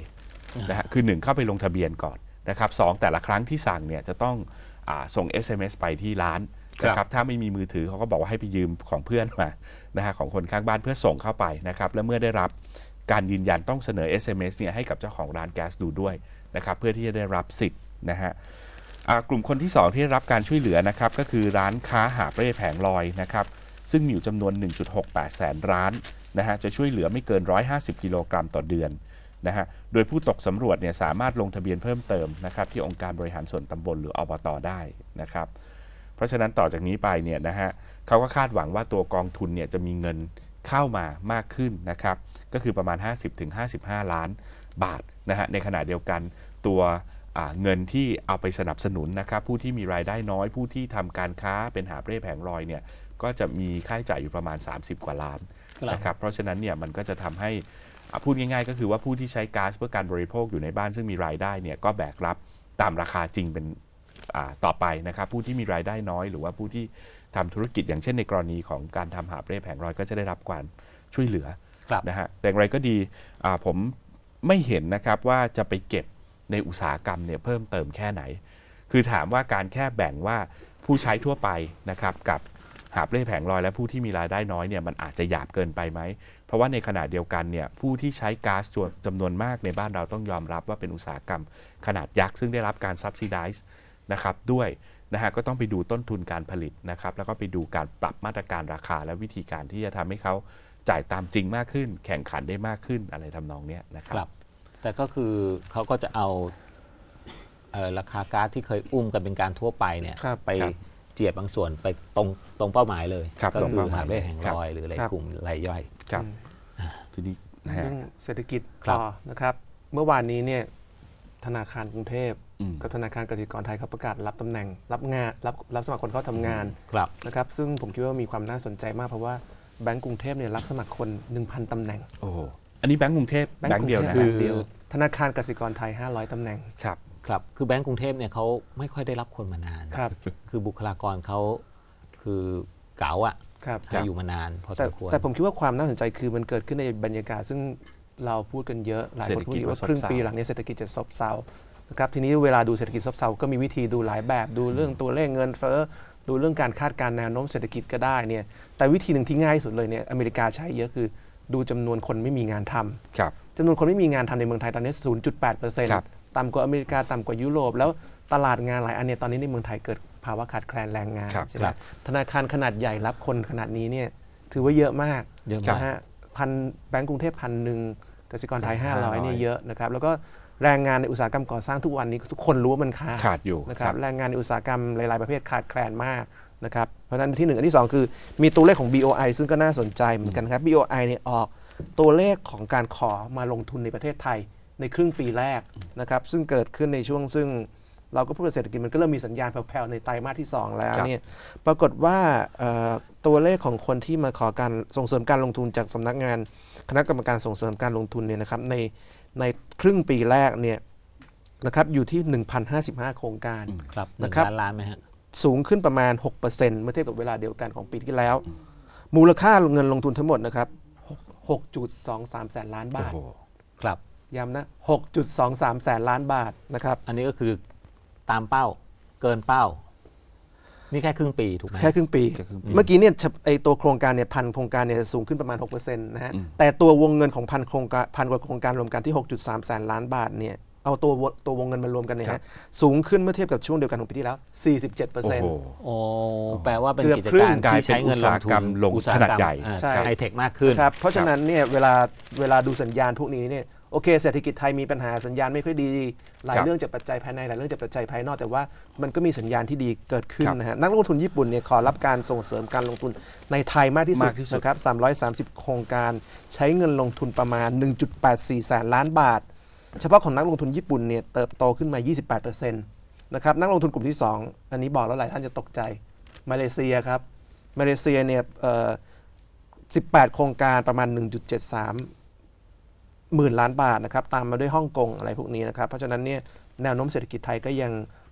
[SPEAKER 3] นะฮะคือหนึ่งเข้าไปลงทะเบียนก่อนนะครับสองแต่ละครั้งที่สั่งเนี่ยจะต้องอ่าส่ง เอส เอ็ม เอส ไปที่ร้านนะครับถ้าไม่มีมือถือเขาก็บอกว่าให้ไปยืมของเพื่อนมานะฮะของคนข้างบ้านเพื่อส่งเข้าไปนะครับแล้วเมื่อได้รับการยืนยันต้องเสนอ เอส เอ็ม เอส เนี่ยให้กับเจ้าของร้านแก๊สดูด้วยนะครับเพื่อที่จะได้รับสิทธิ์นะฮะกลุ่มคนที่สองที่ได้รับการช่วยเหลือนะครับก็คือร้านค้าหาบเร่แผงลอยนะครับซึ่งมีอยู่จำนวน หนึ่งจุดหกแปด แสนร้านนะฮะจะช่วยเหลือไม่เกินหนึ่งร้อยห้าสิบกิโลกรัมต่อเดือนนะฮะโดยผู้ตกสำรวจเนี่ยสามารถลงทะเบียนเพิ่มเติมนะครับที่องค์การบริหารส่วนตำบลหรืออบต.ได้นะครับเพราะฉะนั้นต่อจากนี้ไปเนี่ยนะฮะเขาก็คาดหวังว่าตัวกองทุนเนี่ยจะมีเงินเข้ามามากขึ้นนะครับก็คือประมาณ ห้าสิบถึงห้าสิบห้า ล้านบาทนะฮะในขณะเดียวกันตัวเงินที่เอาไปสนับสนุนนะครับผู้ที่มีรายได้น้อยผู้ที่ทำการค้าเป็นหาบเร่แผงลอยเนี่ยก็จะมีค่าใช้จ่ายอยู่ประมาณสามสิบกว่าล้านนะครับเพราะฉะนั้นเนี่ยมันก็จะทำให้พูดง่ายๆก็คือว่าผู้ที่ใช้ก๊าซเพื่อการบริโภคอยู่ในบ้านซึ่งมีรายได้เนี่ยก็แบกรับตามราคาจริงเป็นต่อไปนะครับผู้ที่มีรายได้น้อยหรือว่าผู้ที่ทำธุรกิจอย่างเช่นในกรณีของการทำหาบเร่แผงลอยก็จะได้รับการช่วยเหลือนะฮะแต่อย่างไรก็ดีผมไม่เห็นนะครับว่าจะไปเก็บในอุตสาหกรรมเนี่ยเพิ่มเติมแค่ไหนคือถามว่าการแค่แบ่งว่าผู้ใช้ทั่วไปนะครับกับหาบเร่แผงลอยและผู้ที่มีรายได้น้อยเนี่ยมันอาจจะหยาบเกินไปไหมเพราะว่าในขณะเดียวกันเนี่ยผู้ที่ใช้ก๊าซจำนวนมากในบ้านเราต้องยอมรับว่าเป็นอุตสาหกรรมขนาดยักษ์ซึ่งได้รับการ subsidize นะครับด้วยนะฮะก็ต้องไปดูต้นทุนการผลิตนะครับแล้วก็ไปดูการปรับมาตรการราคาและวิธีการที่จะทำให้เขาจ่ายตามจริงมากขึ้นแข่งขันได้มากขึ้นอะไรทำนองนี้นะครับ
[SPEAKER 1] แต่ก็คือเขาก็จะเอาเอ่อราคาก๊าซที่เคยอุ้มกันเป็นการทั่วไปเนี่ยไปเจียบบางส่วนไปตรงตรงเป้าหมายเลยก็คือหาบเร่แผงลอยหรืออะไรกลุ่มรายย่อย
[SPEAKER 3] ครับทีนี้
[SPEAKER 2] เรื่องเศรษฐกิจต่อนะครับเมื่อวานนี้เนี่ยธนาคารกรุงเทพกับธนาคารกสิกรไทยเขาประกาศรับตำแหน่งรับงานรับรับสมัครคนเข้าทำงานนะครับซึ่งผมคิดว่ามีความน่าสนใจมากเพราะว่าแบงก์กรุงเทพเนี่ยรับสมัครคน หนึ่งพัน ตำแหน่ง
[SPEAKER 3] โอ้อันนี้แบงก์กรุงเทพแบงก์เดียวนะ
[SPEAKER 2] คือธนาคารกสิกรไทยห้าร้อยตำแหน่ง
[SPEAKER 1] ครับครับคือแบงก์กรุงเทพเนี่ยเขาไม่ค่อยได้รับคนมานาน
[SPEAKER 2] ครับ
[SPEAKER 1] คือบุคลากรเขาคือเก๋าอ่ะจะอยู่มานานพอสมควร
[SPEAKER 2] แต่ผมคิดว่าความน่าสนใจคือมันเกิดขึ้นในบรรยากาศซึ่งเราพูดกันเยอะหลายคนพูดว่าครึ่งปีหลังนี้เศรษฐกิจจะซบเซานะครับทีนี้เวลาดูเศรษฐกิจซบเซาก็มีวิธีดูหลายแบบดูเรื่องตัวเลขเงินเฟ้อดูเรื่องการคาดการณ์แนวโน้มเศรษฐกิจก็ได้เนี่ยแต่วิธีหนึ่งที่ง่ายสุดเลยเนี่ยอเมริกาใช้เยอะคือดูจำนวนคนไม่มีงานทำจำนวนคนไม่มีงานทำในเมืองไทยตอนนี้ ศูนย์จุดแปดเปอร์เซ็นต์ ต่ำกว่าอเมริกาต่ำกว่ายุโรปแล้วตลาดงานหลายอันเนี่ยตอนนี้ในเมืองไทยเกิดภาวะขาดแคลนแรงงานใช่ไหมธนาคารขนาดใหญ่รับคนขนาดนี้เนี่ยถือว่าเยอะมากนะฮะพันแบงก์กรุงเทพพันหนึ่งกสิกรไทยห้าร้อยเนี่ยเยอะนะครับแล้วก็แรงงานในอุตสาหกรรมก่อสร้างทุกวันนี้ทุกคนรู้ว่ามันขาด
[SPEAKER 3] ขาดอยู่
[SPEAKER 2] นะครับแรงงานในอุตสาหกรรมหลายๆประเภทขาดแคลนมากนะครับเพราะฉะนั้นที่หนึ่งอันที่สองคือมีตัวเลขของ บี โอ ไอ ซึ่งก็น่าสนใจเหมือนกันครับ บี โอ ไอ เนี่ยออกตัวเลขของการขอมาลงทุนในประเทศไทยในครึ่งปีแรกนะครับซึ่งเกิดขึ้นในช่วงซึ่งเราก็พูดเศรษฐกิจมันก็เริ่มมีสัญญาณแผ่วๆในไตรมาสที่สองแล้วเนี่ยปรากฏว่าตัวเลขของคนที่มาขอการส่งเสริมการลงทุนจากสำนักงานคณะกรรมการส่งเสริมการลงทุนเนี่ยนะครับในในครึ่งปีแรกเนี่ยนะครับอยู่ที่ หนึ่งพันห้าสิบห้า โครงการ
[SPEAKER 1] ครับนะครับล้านล้านไหมฮะ
[SPEAKER 2] สูงขึ้นประมาณ หกเปอร์เซ็นต์ เมื่อเทียบกับเวลาเดียวกันของปีที่แล้วมูลค่าเงินลงทุนทั้งหมดนะครับ หกจุดสองสาม แสนล้านบาท
[SPEAKER 1] ครับ
[SPEAKER 2] ย้ำนะ หกจุดสองสาม แสนล้านบาทนะครับ
[SPEAKER 1] อันนี้ก็คือตามเป้าเกินเป้านี่แค่ครึ่งปีถูกไหม
[SPEAKER 2] แค่ครึ่งปีเมื่อกี้เนี่ยไอตัวโครงการเนี่ยพันโครงการเนี่ยสูงขึ้นประมาณ หกเปอร์เซ็นต์ นะฮะแต่ตัววงเงินของพันโครงการพันกว่าโครงการรวมกันที่ หกจุดสาม แสนล้านบาทเนี่ยเอาตัวตัววงเงินมารวมกันเนี่ยฮะสูงขึ้นเมื่อเทียบกับช่วงเดียวกันของปีที่แล้ว สี่สิบเจ็ดเปอร์เซ็นต์
[SPEAKER 1] โอ้แปลว่าเป็นกิจการที่ใช้เงินลงทุน
[SPEAKER 3] อุตสาหกรรมขนาดใหญ่
[SPEAKER 1] ไฮเทคมากขึ้น
[SPEAKER 2] ครับเพราะฉะนั้นเนี่ยเวลาเวลาดูสัญญาณพวกนี้เนี่ยโอเคเศรษฐกิจไทยมีปัญหาสัญญาณไม่ค่อยดีหลายเรื่องจากปัจจัยภายในหลายเรื่องจากปัจจัยภายนอกแต่ว่ามันก็มีสัญญาณที่ดีเกิดขึ้นนะฮะนักลงทุนญี่ปุ่นเนี่ยขอรับการส่งเสริมการลงทุนในไทยมากที่สุดนะครับสามร้อยสามสิบโครงการใช้เงินลงทุนประมาณ หนึ่งจุดแปดสี่ แสนล้านบาทเฉพาะของนักลงทุนญี่ปุ่นเนี่ยเติบโตขึ้นมา ยี่สิบแปดเปอร์เซ็นต์ นะครับนักลงทุนกลุ่มที่สองอันนี้บอกแล้วหลายท่านจะตกใจมาเลเซียครับมาเลเซียเนี่ยเอ่อสิบแปดโครงการประมาณ หนึ่งจุดเจ็ดสามหมื่นล้านบาทนะครับตามมาด้วยฮ่องกงอะไรพวกนี้นะครับเพราะฉะนั้นเนี่ยแนวโน้มเศรษฐกิจไทยก็ยัง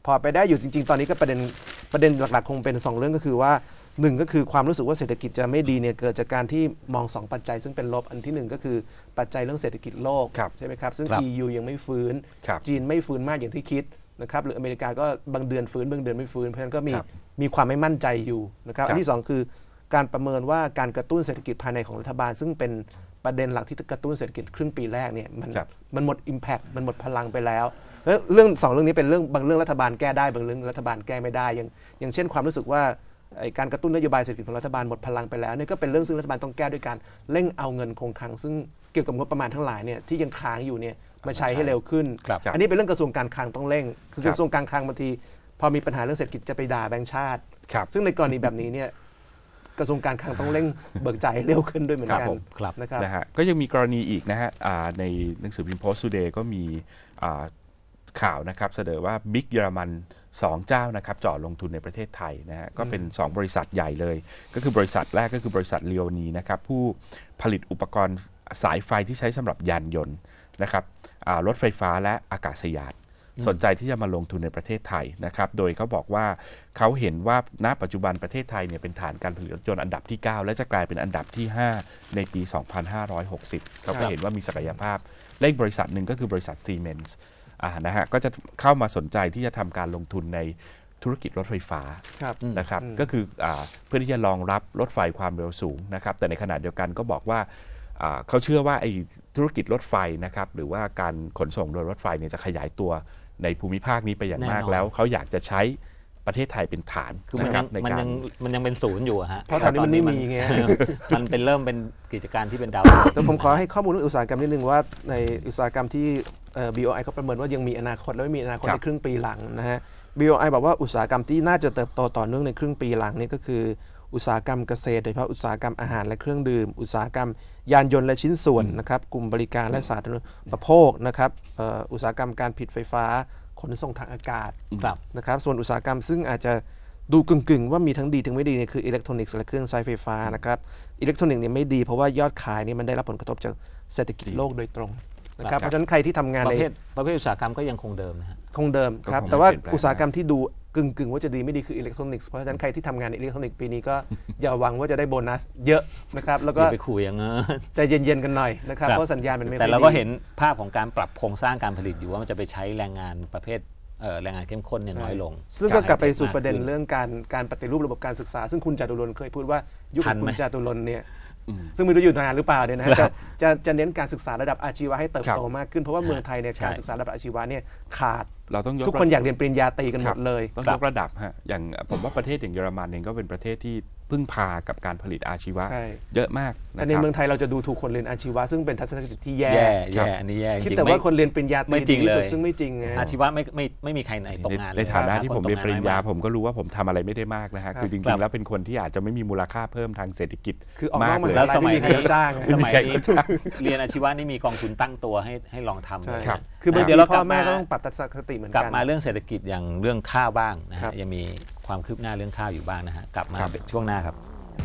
[SPEAKER 2] พอไปได้อยู่จริงๆตอนนี้ก็ประเด็นประเด็นหลักๆคงเป็นสองเรื่องก็คือว่าหนึ่งก็คือความรู้สึกว่าเศรษฐกิจจะไม่ดีเนี่ยเกิดจากการที่มองสองปัจจัยซึ่งเป็นลบอันที่หนึ่งก็คือปัจจัยเรื่องเศรษฐกิจโลกใช่ไหมครับซึ่ง อี ยู ยังไม่ฟื้นจีนไม่ฟื้นมากอย่างที่คิดนะครับหรืออเมริกาก็บางเดือนฟื้นบางเดือนไม่ฟื้นเพราะฉะนั้นก็มีมีความไม่มั่นใจอยู่นะครับอันที่สองคือการประเมินว่าการกระตุ้นเศรษฐกิจภายในของรัฐบาลซึ่งเป็นประเด็นหลักที่กระตุ้นเศรษฐกิจครึ่งปีแรกเนี่ยมันมันหมด impact มันหมดพลังไปแล้วแล้วเรื่องสองเรื่องนี้เป็นเรื่องบางเรื่องรัฐบาลแก้ได้บางเรื่องรัฐบาลแก้ไม่ได้อย่างอย่างเช่นความรู้สึกว่าการกระตุ้นนโยบายเศรษฐกิจของรัฐบาลหมดพลังไปแล้วนี่ก็เป็นเรื่องซึ่งรัฐบาลต้องแก้ด้วยการเร่งเอาเงินคงคลังซึ่งเกี่ยวกับงบประมาณทั้งหลายเนี่ยที่ยังค้างอยู่เนี่ยมาใช้ให้เร็วขึ้นอันนี้เป็นเรื่องกระทรวงการคลังต้องเร่งคือกระทรวงการคลังบางทีพอมีปัญหาเรื่องเศรษฐกิจจะไปด่าแบงก์ชาติซึ่งในกรณีแบบนี้เนี่ยกระทรวงการคลังต้องเร่งเบิกจ่ายเร็วขึ้นด้วยเหมือนกันนะครับ
[SPEAKER 3] นะฮะก็ยังมีกรณีอีกนะฮะในหนังสือพิมพ์ Post Today ก็มีข่าวนะครับเสนอว่าบิ๊กเยอรมันสองเจ้านะครับเจาะลงทุนในประเทศไทยนะฮะก็เป็นสองบริษัทใหญ่เลยก็คือบริษัทแรกก็คือบริษัทลีโอนีนะครับผู้ผลิตอุปกรณ์สายไฟที่ใช้สำหรับยานยนต์นะครับรถไฟฟ้าและอากาศยานสนใจที่จะมาลงทุนในประเทศไทยนะครับโดยเขาบอกว่าเขาเห็นว่าณปัจจุบันประเทศไทยเนี่ยเป็นฐานการผลิตรถยนต์อันดับที่เก้าและจะกลายเป็นอันดับที่ห้าในปีสองพันห้าร้อยหกสิบเขาก็เห็นว่ามีศักยภาพและอีกบริษัทหนึ่งก็คือบริษัทซีเมนส์อ่านะฮะก็จะเข้ามาสนใจที่จะทำการลงทุนในธุรกิจรถไฟฟ้านะครับก็คืออ่าเพื่อที่จะรองรับรถไฟความเร็วสูงนะครับแต่ในขณะเดียวกันก็บอกว่าเขาเชื่อว่าไอ้ธุรกิจรถไฟนะครับหรือว่าการขนส่งโดยรถไฟเนี่ยจะขยายตัวในภูมิภาคนี้ไปอย่างมากแล้วเขาอยากจะใช้ประเทศไทยเป็นฐาน
[SPEAKER 1] คือมันยังมันยังมันยังเป็นศูนย์อยู่ฮะ
[SPEAKER 2] เพราะตอนนี้มันไม่มีไง
[SPEAKER 1] มันเป็นเริ่มเป็นกิจการที่เป็นดาว
[SPEAKER 2] แต่ผมขอให้ข้อมูลเรื่องอุตสาหกรรมนิดนึงว่าในอุตสาหกรรมที่ บี โอ ไอ เขาประเมินว่ายังมีอนาคตและไม่มีอนาคตในครึ่งปีหลังนะฮะ บี โอ ไอ บอกว่าอุตสาหกรรมที่น่าจะเติบโตต่อเนื่องในครึ่งปีหลังนี่ก็คืออุตสาหกรรมเกษตรโดยเฉพาะอุตสาหกรรมอาหารและเครื่องดื่มอุตสาหกรรมยานยนต์และชิ้นส่วนนะครับกลุ่มบริการและสาธารณูปโภคนะครับอุตสาหกรรมการผลิตไฟฟ้าขนส่งทางอากาศนะครับส่วนอุตสาหกรรมซึ่งอาจจะดูกึ่งๆว่ามีทั้งดีทั้งไม่ดีเนี่ยคืออิเล็กทรอนิกส์และเครื่องใช้ไฟฟ้านะครับอิเล็กทรอนิกส์เนี่ยไม่ดีเพราะว่ายอดขายนี่มันได้รับผลกระทบจากเศรษฐกิจโลกโดยตรงนะครับเพราะฉะนั้นใครที่ทำงานใน
[SPEAKER 1] ประเภทประเภทอุตสาหกรรมก็ยังคงเดิมนะฮะ
[SPEAKER 2] คงเดิมครับแต่ว่าอุตสาหกรรมที่ดูกึ่งๆว่าจะดีไม่ดีคืออิเล็กทรอนิกส์เพราะฉะนั้นใครที่ทำงานในอิเล็กทรอนิกส์ปีนี้ก็อย่าหวังว่าจะได้โบนัสเยอะนะครับแล้วก็
[SPEAKER 1] ไปคุยอย่างนั้น
[SPEAKER 2] ใจเย็นๆกันหน่อยนะครับเพราะสัญญาณมันไม่
[SPEAKER 1] แต่เราก็เห็นภาพของการปรับโครงสร้างการผลิตอยู่ว่ามันจะไปใช้แรงงานประเภทแรงงานเข้มข้นเนี่ยน้อยลง
[SPEAKER 2] ซึ่งก็กลับไปสู่ประเด็นเรื่องการการปฏิรูประบบการศึกษาซึ่งคุณจตุรนต์เคยพูดว่ายุคของคุณจตุรนต์เนี่ยซึ่งไม่รู้อยู่นานหรือเปล่าเนี่ยนะจะจะจะเน้นการศึกษาระดับอาชีวะให้เติบโตมากขึ้นเพราะว่าเมืองไทยเนี่ยการศึกษาระดับอาชีวะเนี่ยขาด
[SPEAKER 3] เราต้อง
[SPEAKER 2] ทุกคนอยากเรียนปริญญาตรีกันหมดเลย
[SPEAKER 3] ต้องยกระดับฮะอย่างผมว่าประเทศอย่างเยอรมันเองก็เป็นประเทศที่พึ่งพากับการผลิตอาชีวะเยอะมาก
[SPEAKER 2] แต่ในเมืองไทยเราจะดูถูกคนเรียนอาชีวะซึ่งเป็นทัศนคติที่แย่
[SPEAKER 1] แย่อันนี้แย่
[SPEAKER 2] คิดแต่ว่าคนเรียนปริญญาตรี
[SPEAKER 1] จริงเลย
[SPEAKER 2] ซึ่งไม่จริง
[SPEAKER 1] อาชีวะไม่ไม่ไม่มีใครไหนตกงาน
[SPEAKER 3] ในฐานะที่ผมเรียนปริญญาผมก็รู้ว่าผมทำอะไรไม่ได้มากนะฮะคือจริงๆแล้วเป็นคนที่อาจจะไม่มีมูลค่าเพิ่มทางเศรษฐกิจ
[SPEAKER 2] มากเลย
[SPEAKER 1] แล้วสมัยนี้สมัยนี้เรียนอาชีวะนี่มีกองทุนตั้งตัวให้ให้ลองทำ
[SPEAKER 2] คือบางทีพ่อแม่ก็ต้องปรับทัศนคติเหมือนกัน
[SPEAKER 1] กลับมาเรื่องเศรษฐกิจอย่างเรื่องข้าวบ้างนะฮะยังมีความคืบหน้าเรื่องข้าวอยู่บ้างนะฮะกลับมาช่วงหน้าครับ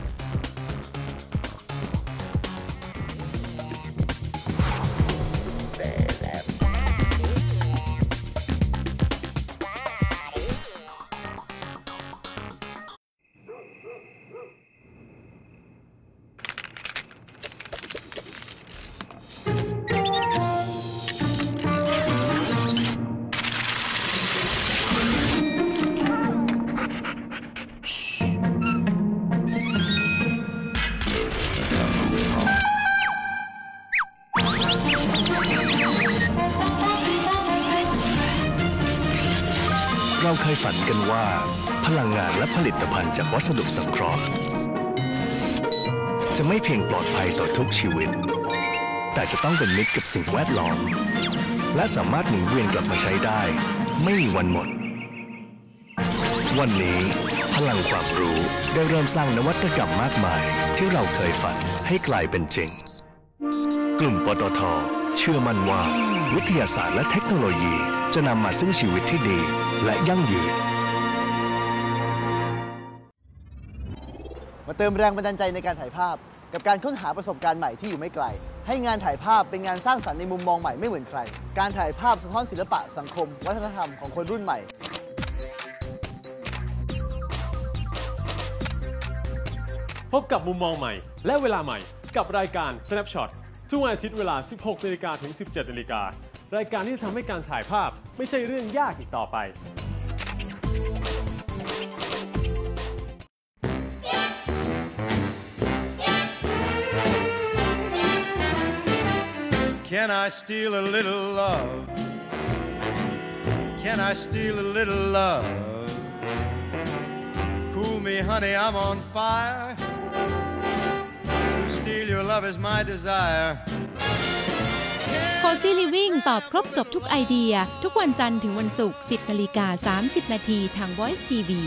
[SPEAKER 12] เราเคยฝันกันว่าพลังงานและผลิตภัณฑ์จากวัสดุสังเคราะห์จะไม่เพียงปลอดภัยต่อทุกชีวิตแต่จะต้องเป็นมิตรกับสิ่งแวดล้อมและสามารถหมุนเวียนกลับมาใช้ได้ไม่มีวันหมดวันนี้พลังความรู้ได้เริ่มสร้างนวัตกรรมมากมายที่เราเคยฝันให้กลายเป็นจริงกลุ่มปตท.เชื่อมั่นว่าวิทยาศาสตร์และเทคโนโลยีจะนำมาซึ่งชีวิตที่ดีและยั่งยืน
[SPEAKER 13] มาเติมแรงบันดาลใจในการถ่ายภาพกับการค้นหาประสบการณ์ใหม่ที่อยู่ไม่ไกลให้งานถ่ายภาพเป็นงานสร้างสรรค์ในมุมมองใหม่ไม่เหมือนใครการถ่ายภาพสะท้อนศิลปะสังคมวัฒนธรรมของคนรุ่นใหม่
[SPEAKER 14] พบกับมุมมองใหม่และเวลาใหม่กับรายการ Snapshot ทุกวันอาทิตย์เวลา สิบหกนาฬิกา ถึง สิบเจ็ดนาฬิกา รายการที่จะทำให้การถ่ายภาพไม่ใช่เรื่องยากอีกต่อไป
[SPEAKER 15] Can I steal a little love? Can I steal a little love? Cool me, honey, I'm on fire. To steal your love is my desire.
[SPEAKER 16] Cozy Living ตอบครบจบทุกไอเดียทุกวันจันทร์ถึงวันศุกร์ สิบนาฬิกาสามสิบนาทีทาง Voice ที วี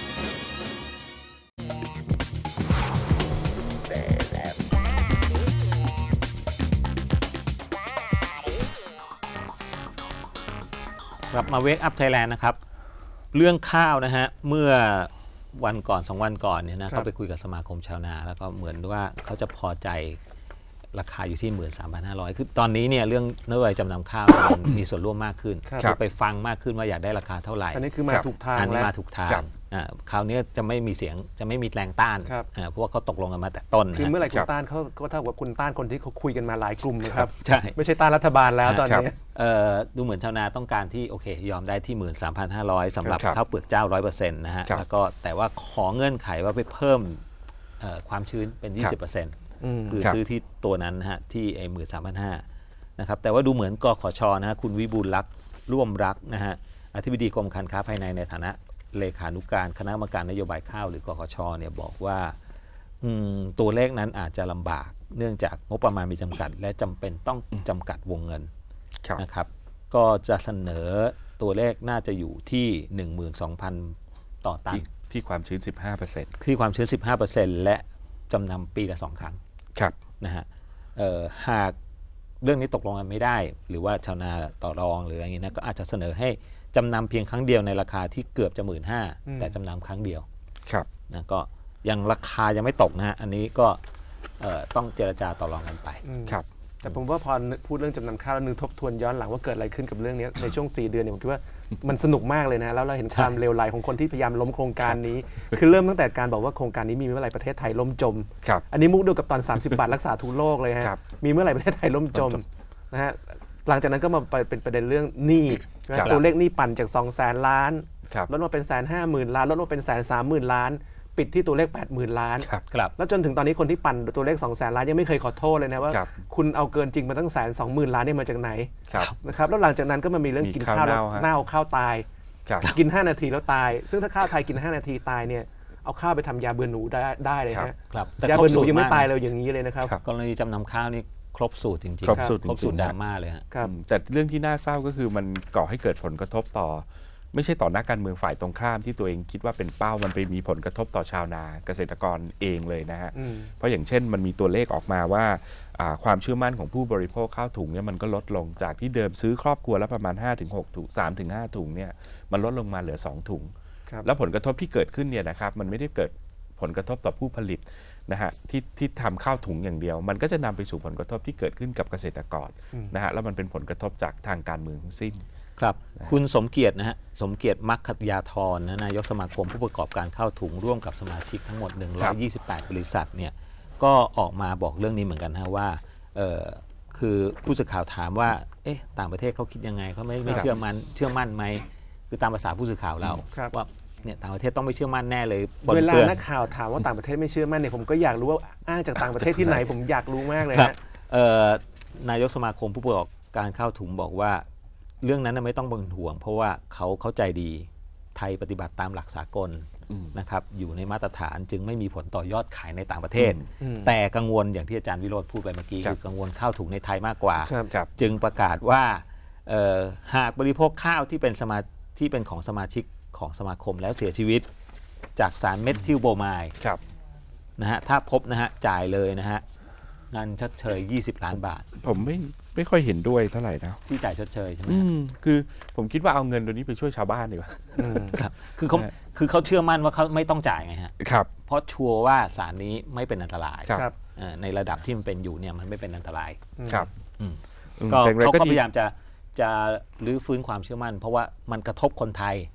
[SPEAKER 1] กลับมาเวกอัพไทยแลนด์นะครับเรื่องข้าวนะฮะเมื่อวันก่อนสองวันก่อนเนี่ยนะเขาไปคุยกับสมาคมชาวนาแล้วก็เหมือนว่าเขาจะพอใจราคาอยู่ที่ หนึ่งหมื่นสามพันห้าร้อย คือตอนนี้เนี่ยเรื่องนโยบายจำนำข้าวมันมีส่วนร่วมมากขึ้นไปฟังมากขึ้นว่าอยากได้ราคาเท่าไหร่
[SPEAKER 2] อันนี้คือมาถูกทาง
[SPEAKER 1] อันนี้มาถูกทางคราวนี้จะไม่มีเสียงจะไม่มีแรงต้านเพราะว่าเขาตกลงกันมาแต่ต้น
[SPEAKER 2] คือเมื่อไหร่คุณต้านเขาก็เท่ากับคุณต้านคนที่เขาคุยกันมาหลายกลุ่มนะครับ
[SPEAKER 1] ใช่
[SPEAKER 2] ไม่ใช่ต้านรัฐบาลแล้วตอนนี้
[SPEAKER 1] ดูเหมือนชาวนาต้องการที่โอเคยอมได้ที่ หนึ่งหมื่นสามพันห้าร้อย สำหรับข้าวเปลือกเจ้า ร้อยเปอร์เซ็นต์ นะฮะแล้วก็แต่ว่าขอเงื่อนไขว่าไปเพิ่มความชื้นเป็น ยี่สิบเปอร์เซ็นต์ คือซื้อที่ตัวนั้นนะฮะที่ไอ้ หนึ่งหมื่นสามพันห้าร้อย นะครับแต่ว่าดูเหมือนกขช.นะฮะคุณวิบูลย์รักษ์ร่วมรักนะฮะอธิบดีกรมการค้าภายในในฐานะเลขานุการคณะกรรมการนโยบายข้าวหรือกขช.เนี่ยบอกว่าตัวเลขนั้นอาจจะลำบากเนื่องจากงบประมาณมีจำกัดและจำเป็นต้องจำกัดวงเงินนะครับก็จะเสนอตัวเลขน่าจะอยู่ที่ หนึ่งหมื่นสองพัน ต่อตัน
[SPEAKER 3] ที่ความชื้น สิบห้าเปอร์เซ็นต์
[SPEAKER 1] ที่ความชื้น สิบห้าเปอร์เซ็นต์ และจำนำปีละสองครั้งนะฮะหากเรื่องนี้ตกลงกันไม่ได้หรือว่าชาวนาต่อรองหรืออะไรอย่างนี้นะก็อาจจะเสนอให้จำนำเพียงครั้งเดียวในราคาที่เกือบจะ หนึ่งหมื่นห้าพัน แต่จำนำครั้งเดียวนะก็ยังราคายังไม่ตกนะฮะอันนี้ก็ต้องเจรจาต่อรองกันไป
[SPEAKER 2] ครับแต่ผมว่าพอพูดเรื่องจำนำข้าวแล้วนึกทบทวนย้อนหลังว่าเกิดอะไรขึ้นกับเรื่องนี้ในช่วงสี่เดือนเนี่ยผมคิดว่ามันสนุกมากเลยนะแล้วเราเห็นความเลวไหลของคนที่พยายามล้มโครงการนี้คือเริ่มตั้งแต่การบอกว่าโครงการนี้มีเมื่อไหร่ประเทศไทยล่มจมอันนี้มุกเดียวกับตอนสามสิบบาทรักษาทุกโรคเลยฮะมีเมื่อไหร่ประเทศไทยล่มจมนะฮะหลังจากนั้นก็มาเป็นประเด็นเรื่องหนี้ตัวเลขหนี้ปั่นจากสองแสนล้านลดมาเป็นแสนห้าหมื่นล้านลดมาเป็นแสนสามหมื่นล้านปิดที่ตัวเลข แปดหมื่น ล้านแล้วจนถึงตอนนี้คนที่ปั่นตัวเลข สองแสน ล้านยังไม่เคยขอโทษเลยนะว่าคุณเอาเกินจริงมาตั้งแสนสองหมื่นล้านนี่มาจากไหนนะครับแล้วหลังจากนั้นก็มันมีเรื่องกินข้าวแล้วเน่าข้าวตายกินห้านาทีแล้วตายซึ่งถ้าข้าวไทยกินห้านาทีตายเนี่ยเอาข้าวไปทำยาเบื่อหนูได้ได้เลยฮะยาเบื่อหนูยังไม่ตายเลยอย่างนี้เลยนะครับ
[SPEAKER 1] กรณีจำนำข้าวนี่ครบสูตรจริงๆ
[SPEAKER 3] ครบสูตร
[SPEAKER 1] ครบสูตรดราม่าเลยฮะ
[SPEAKER 3] แต่เรื่องที่น่าเศร้าก็คือมันก่อให้เกิดผลกระทบต่อไม่ใช่ต่อนักการเมืองฝ่ายตรงข้ามที่ตัวเองคิดว่าเป็นเป้ามันไปมีผลกระทบต่อชาวนาเกษตรกรเองเลยนะฮะเพราะอย่างเช่นมันมีตัวเลขออกมาว่าความเชื่อมั่นของผู้บริโภคข้าวถุงเนี่ยมันก็ลดลงจากที่เดิมซื้อครอบครัวละประมาณ ห้าถึงหก ถุง สามถึงห้า ถุงเนี่ยมันลดลงมาเหลือสองถุงแล้วผลกระทบที่เกิดขึ้นเนี่ยนะครับมันไม่ได้เกิดผลกระทบต่อผู้ผลิตนะฮะที่ที่ทำข้าวถุงอย่างเดียวมันก็จะนำไปสู่ผลกระทบที่เกิดขึ้นกับเกษตรกรนะฮะแล้วมันเป็นผลกระทบจากทางการเมืองทั้งสิ้น
[SPEAKER 1] ครับคุณสมเกียรตินะฮะสมเกียรติมัคคยาธรนะนายกสมาคมผู้ประกอบการข้าวถุงร่วมกับสมาชิกทั้งหมดหนึ่งร้อยยี่สิบแปดบริษัทเนี่ยก็ออกมาบอกเรื่องนี้เหมือนกันนะว่าเอ่อคือผู้สื่อข่าวถามว่าเอ๊ะต่างประเทศเขาคิดยังไงเขาไม่ไม่เชื่อมั่นเชื่อมั่นไหมคือตามภาษาผู้สื่อข่าวเราว่าเนี่ยต่างประเทศต้องไม่เชื่อมั่นแน่เลย
[SPEAKER 2] เวลานักข่าวถามว่าต่างประเทศไม่เชื่อมั่นเนี่ยผมก็อยากรู้ว่าอ้างจากต่างประเทศที่ไหนผมอยากรู้มากเลยฮะ
[SPEAKER 1] นายกสมาคมผู้ประกอบการข้าวถุงบอกว่าเรื่องนั้นไม่ต้องเป็นห่วงเพราะว่าเขาเข้าใจดีไทยปฏิบัติตามหลักสากลนะครับอยู่ในมาตรฐานจึงไม่มีผลต่อยอดขายในต่างประเทศแต่กังวลอย่างที่อาจารย์วิโรจน์พูดไปเมื่อกี้คือกังวลข้าวถุงในไทยมากกว่าจึงประกาศว่าหากบริโภคข้าวที่เป็นสมาที่เป็นของสมาชิกของสมาคมแล้วเสียชีวิตจากสารเมทิลโบไมด์นะฮะถ้าพบนะฮะจ่ายเลยนะฮะเงินชดเชยยี่สิบล้านบาท
[SPEAKER 3] ผมไม่ไม่ค่อยเห็นด้วยเท่าไหร่นะ
[SPEAKER 1] ที่จ่ายชดเชยใช่ไหม
[SPEAKER 3] คือผมคิดว่าเอาเงินตัวนี้ไปช่วยชาวบ้านดีกว่า
[SPEAKER 1] ครับคือเขาคือเขาเชื่อมั่นว่าเขาไม่ต้องจ่ายไงฮะ
[SPEAKER 3] ครับ
[SPEAKER 1] เพราะชัวร์ว่าสารนี้ไม่เป็นอันตรายครับในระดับที่มันเป็นอยู่เนี่ยมันไม่เป็นอันตราย
[SPEAKER 3] ครับ
[SPEAKER 1] ก็เขาก็พยายามจะจะรื้อฟื้นความเชื่อมั่นเพราะว่ามันกระทบคนไทย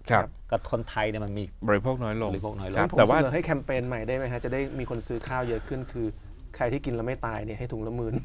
[SPEAKER 1] กับคนไทยเนี่ยมันมี
[SPEAKER 3] บริโภคน้อยลง
[SPEAKER 1] บริโภคน้อยลง
[SPEAKER 2] ผม
[SPEAKER 3] แต่ว่า
[SPEAKER 2] เสนอให้แคมเปญใหม่ได้ไหมฮะจะได้มีคนซื้อข้าวเยอะขึ้นคือใครที่กินแล้วไม่ตายเนี่ยให้ถุงละหมื่น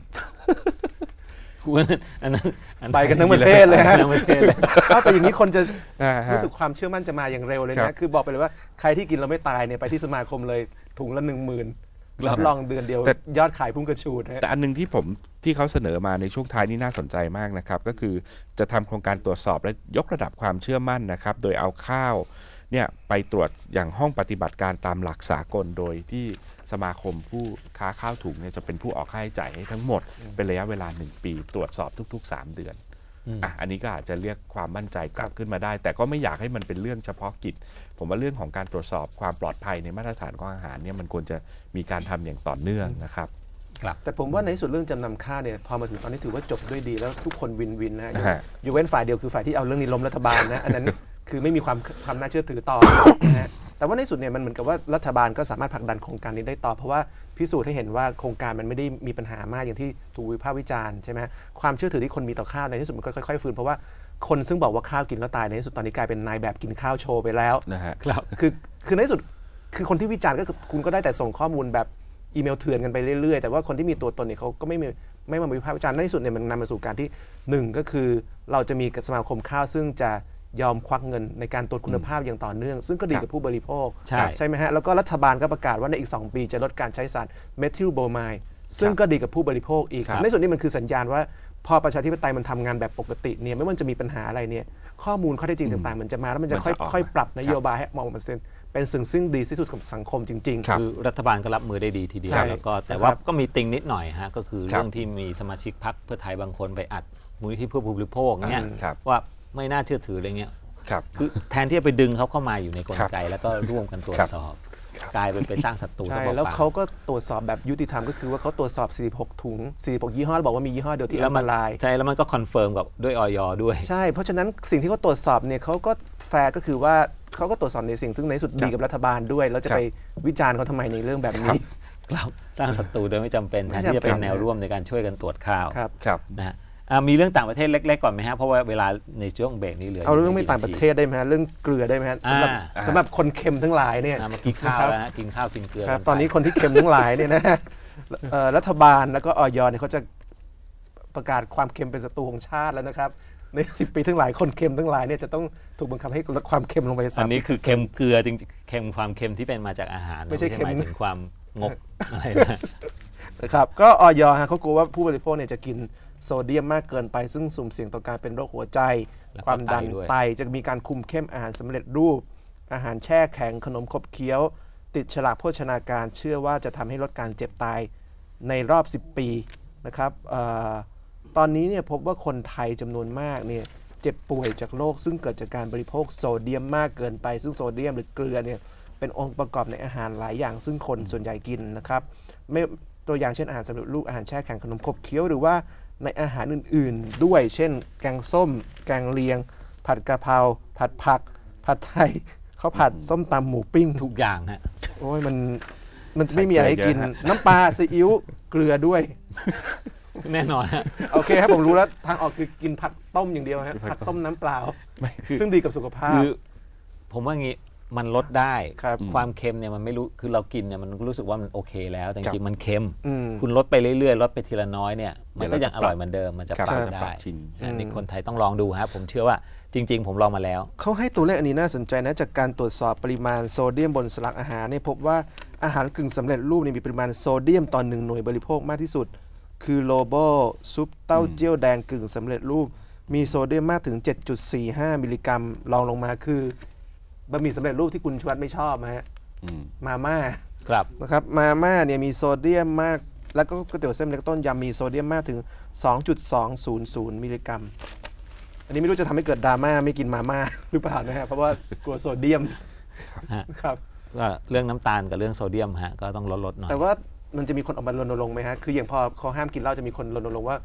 [SPEAKER 1] อันนั้นอันนั้น
[SPEAKER 2] ไปกันทั้งประเทศเลยฮะ
[SPEAKER 1] ทั้งประเทศเลย
[SPEAKER 2] แต่อย่างนี้คนจะ
[SPEAKER 3] อ่าฮะ
[SPEAKER 2] รู้สึกความเชื่อมั่นจะมาอย่างเร็วเลย
[SPEAKER 3] ครั
[SPEAKER 2] นะ
[SPEAKER 3] บ
[SPEAKER 2] คือบอกไปเลยว่าใครที่กินแล้วไม่ตายเนี่ยไปที่สมาคมเลยถุงละหนึ่งหมื่นรับรองเดือนเดียว
[SPEAKER 3] แต่
[SPEAKER 2] ยอดขายพุ่งกระฉูดฮะ
[SPEAKER 3] แต่อันนึงที่ผมที่เขาเสนอมาในช่วงท้ายนี่น่าสนใจมากนะครับก็คือจะทำโครงการตรวจสอบและยกระดับความเชื่อมั่นนะครับโดยเอาข้าวเนี่ยไปตรวจอย่างห้องปฏิบัติการตามหลักสากลโดยที่สมาคมผู้ค้าข้าวถุงเนี่ยจะเป็นผู้ออกค่าใช้จ่ายให้ทั้งหมดเป็นระยะเวลาหนึ่งปีตรวจสอบทุกๆสามเดือน อ่ะอันนี้ก็อาจจะเรียกความมั่นใจกลับขึ้นมาได้แต่ก็ไม่อยากให้มันเป็นเรื่องเฉพาะกิจผมว่าเรื่องของการตรวจสอบความปลอดภัยในมาตรฐานของอาหารเนี่ยมันควรจะมีการทำอย่างต่อเนื่องนะครับ
[SPEAKER 2] แต่ผมว่าในที่สุดเรื่องจำนำข้าวเนี่ยพอมาถึงตอนนี้ถือว่าจบด้วยดีแล้วทุกคนวินวินนะฮะ
[SPEAKER 3] ฮะ
[SPEAKER 2] อยู่เว้นฝ่ายเดียวคือฝ่ายที่เอาเรื่องนี้ล้มรัฐบาลนะอันนั้นคือไม่มีความความน่าเชื่อถือต่อนะฮะแต่ว่าในที่สุดเนี่ยมันเหมือนกับว่ารัฐบาลก็สามารถผลักดันโครงการนี้ได้ต่อเพราะว่าพิสูจน์ให้เห็นว่าโครงการมันไม่ได้มีปัญหามากอย่างที่ถูกวิพากษ์วิจารณ์ใช่ไหมความเชื่อถือที่คนมีต่อข้าวในที่สุดมันก็ค่อยๆฟื้นเพราะว่าคนซึ่งบอกว่าข้าวกินแล้วตายในที่สุดตอนนี้กลายเป็นนายแบบกินข้าวโชว์ไปแล้ว
[SPEAKER 3] นะฮะ
[SPEAKER 2] ครับคือคือในที่สุดคือคนที่วิจารณ์ก็คือคุณก็ได้แต่ส่งข้อมูลแบบอีเมลเถื่อนกันไปเรื่อยๆแต่ว่าคนที่มีตัวตนเนี่ยเขาก็ไม่มีไม่มาวิพากษ์วิจารณ์ในที่สุดเนี่ยมันนำมาสู่การที่หนึ่งก็คือเราจะมีสมาคมข้าวซึ่งจะยอมควักเงินในการตรวจคุณภาพอย่างต่อเนื่องซึ่งก็ดีกับผู้บริโภค
[SPEAKER 1] ใช่
[SPEAKER 2] ใช่ไหมฮะแล้วก็รัฐบาลก็ประกาศว่าในอีกสองปีจะลดการใช้สารเมทิลโบรไมด์ซึ่งก็ดีกับผู้บริโภคอีก
[SPEAKER 1] ครับ
[SPEAKER 2] ในส่วนนี้มันคือสัญญาณว่าพอประชาธิปไตยมันทำงานแบบปกติเนี่ยไม่ว่าจะมีปัญหาอะไรเนี่ยข้อมูลข้อเท็จจริงต่างๆ มันจะมาแล้วมันจะ
[SPEAKER 3] มัน
[SPEAKER 2] ค่อย
[SPEAKER 3] จะออก
[SPEAKER 2] ค่อยปรับนโย
[SPEAKER 3] ครับ
[SPEAKER 2] บายให้มองมันเป็นเป็นสิ่งซึ่งดีที่สุดกับสังคมจริงๆ
[SPEAKER 1] คือรัฐบาลก็รับมือได้ดีทีเดียว
[SPEAKER 2] ใช่
[SPEAKER 1] แล้วก็แต่
[SPEAKER 2] นะครับ
[SPEAKER 1] ว่าก็มีติงนิดหน่อยฮะก็คือ
[SPEAKER 3] ครับ
[SPEAKER 1] เรื่องที่มีสมาชิกพรรคเพื่อไทยบางคนไปอัดมูลนิธิเพื่อผู้บริโภคเงี้ย
[SPEAKER 3] อ่าครับ
[SPEAKER 1] ว่าไม่น่าเชื่อถืออะไรเงี้ย
[SPEAKER 3] ครับ
[SPEAKER 1] คือแทนที่จะไปดึงเขาเข้ามาอยู่ในกลไกแล้วก็ร่วมกันตรวจ
[SPEAKER 3] ครับ
[SPEAKER 1] สอบ กลายเป็นไปสร้างศัตรู
[SPEAKER 2] ใช่
[SPEAKER 1] ซะเปล่าๆ
[SPEAKER 2] แล้วเขาก็ตรวจสอบแบบยุติธรรมก็คือว่าเขาตรวจสอบสี่สิบหกถุงสี่สิบหกยี่ห้อแล้วบอกว่ามียี่ห้อเดียวที่
[SPEAKER 1] แล้ว
[SPEAKER 2] อัน
[SPEAKER 1] มั
[SPEAKER 2] ต
[SPEAKER 1] น
[SPEAKER 2] ราย
[SPEAKER 1] ใช่แล้วมันก็คอนเฟิร์มกับด้วยออยด้วย
[SPEAKER 2] ใช่เพราะฉะนั้นสิ่งที่เขาตรวจสอบเนี่ยเขาก็แฟร์ก็คือว่าเขาก็ตรวจสอบในสิ่งซึ่งในที่สุดดีกับรัฐบาลด้วยแล้วจะไปวิจารณ์เขาทำไมในเรื่องแบบนี้
[SPEAKER 1] ครับสร้างศัตรูโดยไม่จำเป็นแท
[SPEAKER 2] ไม่
[SPEAKER 1] น
[SPEAKER 2] จำเป็น
[SPEAKER 1] ที่จะเป็นแนวร่วมในการช่วยกันตรวจข้าว
[SPEAKER 2] ครับ
[SPEAKER 3] ครับ
[SPEAKER 1] นะฮะอ่ะมีเรื่องต่างประเทศเล็กๆก่อนไหมฮะเพราะว่าเวลาในช่วงเบรกนี้เหลือ
[SPEAKER 2] เอาเรื่องไม่
[SPEAKER 1] กี่
[SPEAKER 2] ต่างประเทศได้ไหมฮะเรื่องเกลือได้ไหมฮะสำหรับ
[SPEAKER 1] อ่า
[SPEAKER 2] สำหรับคนเค็มทั้งหลายเนี่ย
[SPEAKER 1] อ่ะเมื่อกี้ข้าว
[SPEAKER 2] นะครับ
[SPEAKER 1] แล้วฮะกินข้าวกินเกลือ
[SPEAKER 2] ครับ
[SPEAKER 1] กัไป
[SPEAKER 2] ตอนนี้คนที่เค็มทั้งหลายเนี่ยนะ เอ่อรัฐบาลแล้วก็ออยเนี่ยเขาจะประกาศความเค็มเป็นศัตรูของชาติแล้วนะครับในสิบปีทั้งหลายคนเค็มทั้งหลายเนี่ยจะต้องถูกบังคับให้ลดความเค็มลงไป
[SPEAKER 1] อันนี้คือเค็มเกลือจริงๆเค็มความเค็มที่เป็นมาจากอาหาร
[SPEAKER 2] ไม่ใช่เค็ม
[SPEAKER 1] หมายถึงความงกอะไรนะ
[SPEAKER 2] นะครับก็ออยฮะเขากลัวว่าผู้บริโภคเนี่ยจะกินโซเดียมมากเกินไปซึ่งสุ่มเสี่ยงต่อการเป็นโรคหัวใจ
[SPEAKER 1] แล้วก็
[SPEAKER 2] ความดัน
[SPEAKER 1] ไตด้วย
[SPEAKER 2] ไตจะมีการคุมเข้มอาหารสำเร็จรูป อาหารแช่แข็งขนมขบเคี้ยว ติดฉลากโภชนาการเชื่อว่าจะทำให้ลดการเจ็บตายในรอบ สิบ ปีนะครับเออตอนนี้เนี่ยพบว่าคนไทยจำนวนมากเนี่ยเจ็บป่วยจากโรคซึ่งเกิดจากการบริโภคโซเดียมมากเกินไป ซึ่งโซเดียมหรือเกลือเนี่ยเป็นองค์ประกอบในอาหารหลายอย่างซึ่งคนส่วนใหญ่กินนะครับไม่ตัวอย่างเช่นอาหารสำเร็จรูปอาหารแช่แข็งขนมขบเคี้ยวหรือว่าในอาหารอื่นๆด้วยเช่น แกงส้ม แกงเลียง ผัดกะเพราผัดผัก ผัดไทยข้าวผัดส้มตำหมูปิ้ง
[SPEAKER 1] ทุกอย่างฮะ
[SPEAKER 2] โอ้ยมันมันไม่มีอะไรให้กินน้ำปลาซีอิ๊วเกลือด้วย
[SPEAKER 1] แน่นอนฮะ
[SPEAKER 2] โอเคครับผมรู้แล้วทางออกคือกินผักต้มอย่างเดียวฮะผักต้มน้ำเปล่า ซึ่งดีกับสุขภาพ
[SPEAKER 1] คือผมว่างี้มันลดได้
[SPEAKER 2] ครับ
[SPEAKER 1] ความเค็มเนี่ยมันไม่รู้คือเรากินเนี่ยมันรู้สึกว่ามันโอเคแล้วแต่จริงๆมันเค็ม
[SPEAKER 2] อืม
[SPEAKER 1] คุณลดไปเรื่อยๆลดไปทีละน้อยเนี่ยมันก็
[SPEAKER 3] เดี๋ยวเรา
[SPEAKER 1] ยังอร่อยเหมือนเดิมมันจะ
[SPEAKER 3] ครับ
[SPEAKER 1] ปรับ
[SPEAKER 3] จะปรั
[SPEAKER 1] ได้
[SPEAKER 3] บชิน
[SPEAKER 1] อันนี้คนไทยต้องลองดูครับผมเชื่อว่าจริง ๆ ผมลองมาแล้ว
[SPEAKER 2] เขาให้ตัวเลขอันนี้น่าสนใจนะจากการตรวจสอบปริมาณโซเดียมบนสลักอาหารเนี่ยพบว่าอาหารกึ่งสำเร็จรูปเนี่ยมีปริมาณโซเดียมต่อหนึ่งหน่วยบริโภคมากที่สุด คือโลโบซุปเต้าเจี้ยวแดงกึ่งสำเร็จรูป มีโซเดียมมากถึง เจ็ดจุดสี่ห้า มิลลิกรัมรองลงมาคือบะหมี่สำเร็จรูปที่คุณชวัตไม่ชอบนะฮะ
[SPEAKER 3] อืม
[SPEAKER 2] มาม่า
[SPEAKER 1] ครับ
[SPEAKER 2] นะครับมาม่าเนี่ยมีโซเดียมมากแล้วก็ก๋วยเตี๋ยวเส้นเล็กต้นยำมีโซเดียมมากถึง สองจุดสองศูนย์ศูนย์ มิลลิกรัม อันนี้ไม่รู้จะทำให้เกิดดราม่าไม่กินมาม่า หรือเปล่านะฮะเพราะว่ากลัวโซเดียม
[SPEAKER 1] ฮะ
[SPEAKER 2] ครับ
[SPEAKER 1] ก็เรื่องน้ำตาลกับเรื่องโซเดียมฮะก็ต้องลดๆหน่อย
[SPEAKER 2] แต่ว่ามันจะมีคนออกมารณรงค์ไหมฮะคืออย่างพอเขาห้ามกินเหล้าจะมีคนรณรงค์ว่าค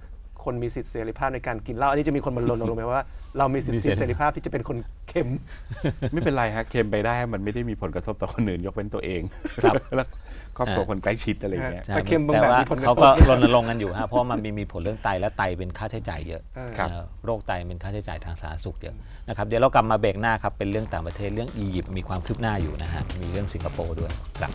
[SPEAKER 2] คนมีสิทธิเสรีภาพในการกินเหล้าอันนี้จะมีคนมารณรงค์ไหมว่าเรามีสิทธิเสรีภาพที่จะเป็นคนเค็ม
[SPEAKER 3] ไม่เป็นไรฮะเค็มไปได้มันไม่ได้มีผลกระทบต่อคนอื่นยกเว้นตัวเองแล้วครอบครัวคนใกล้ชิดอะไรเงี้ย
[SPEAKER 1] แต่ว่าเขาก็รณรงค์กันอยู่ฮะเพราะมันมีผลเรื่องไตและไตเป็นค่าใช้จ่ายเยอะโรคไตเป็นค่าใช้จ่ายทางสาธารณสุขเยอะนะครับเดี๋ยวเรากลับมาเบรกหน้าครับเป็นเรื่องต่างประเทศเรื่องอียิปต์มีความคืบหน้าอยู่นะฮะมีเรื่องสิงคโปร์ด้วยครับ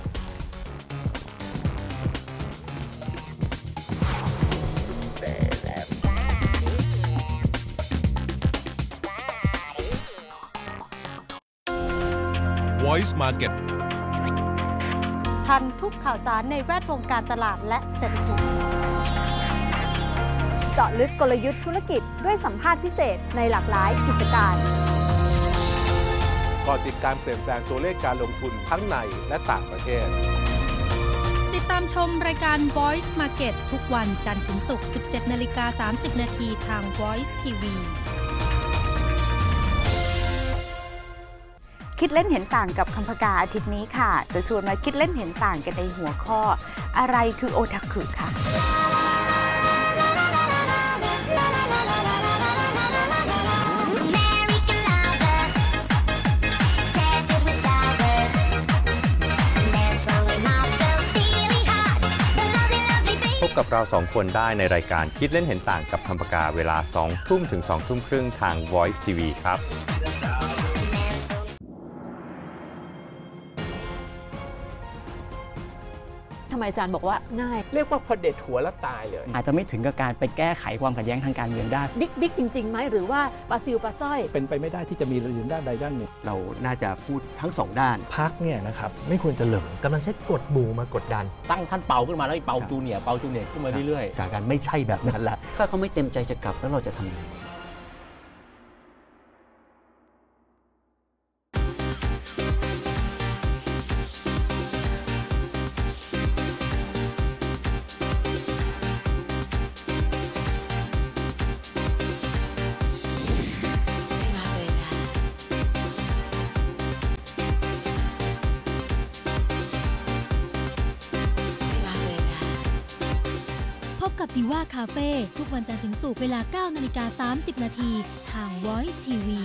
[SPEAKER 17] Voice Market
[SPEAKER 18] ทันทุกข่าวสารในแวดวงการตลาดและเศรษฐกิจเจาะลึกกลยุทธ์ธุรกิจด้วยสัมภาษณ์พิเศษในหลากหลายกิจการ
[SPEAKER 19] ก่อติดการเปลี่ยนแปลงตัวเลขการลงทุนทั้งในและต่างประเทศ
[SPEAKER 9] ติดตามชมรายการ Voice Market ทุกวันจันทร์ถึงศุกร์ สิบเจ็ดนาฬิกาสามสิบนาทีทาง Voice ที วี
[SPEAKER 20] คิดเล่นเห็นต่างกับคำพกาอาทิตย์นี้ค่ะโดยชวนมาคิดเล่นเห็นต่างกันในหัวข้ออะไรคือโอทาคุค่ะ
[SPEAKER 21] พบกับเราสองคนได้ในรายการคิดเล่นเห็นต่างกับคำพกาเวลาสองทุ่มถึงสองทุ่มครึ่งทาง Voice ที วี ครับ
[SPEAKER 22] ทำไมอาจารย์บอกว่าง่าย
[SPEAKER 2] เรียกว่าพอเด็ดหัวแล้วตายเลย
[SPEAKER 23] อาจจะไม่ถึงกับการไปแก้ไขความขัดแย้งทางการเมืองได้
[SPEAKER 22] บิ๊กบิ๊กจริงๆไหมหรือว่าปลาซิวปลาสร้อย
[SPEAKER 23] เป็นไปไม่ได้ที่จะมีอยู่ด้านใดด้านหนึ่ง
[SPEAKER 7] เราน่าจะพูดทั้งสองด้าน
[SPEAKER 23] พรรคเนี่ยนะครับไม่ควรจะเหลิง
[SPEAKER 7] กำลังใช้กฎหมู่มากดดัน
[SPEAKER 23] ตั้งท่านเป่าขึ้นมาแล้วเป่าจูเนียเป่าจูเนียขึ้นมาเรื่อย
[SPEAKER 7] ๆสถานการณ์ไม่ใช่แบบนั้นละ
[SPEAKER 23] ถ้าเขาไม่เต็มใจจะกลับแล้วเราจะทำยังไง
[SPEAKER 9] ดีว่าคาเฟ่ทุกวันจันทร์ถึงศุกร์เวลา เก้านาฬิกาสามสิบนาทีทาง Voice ที วี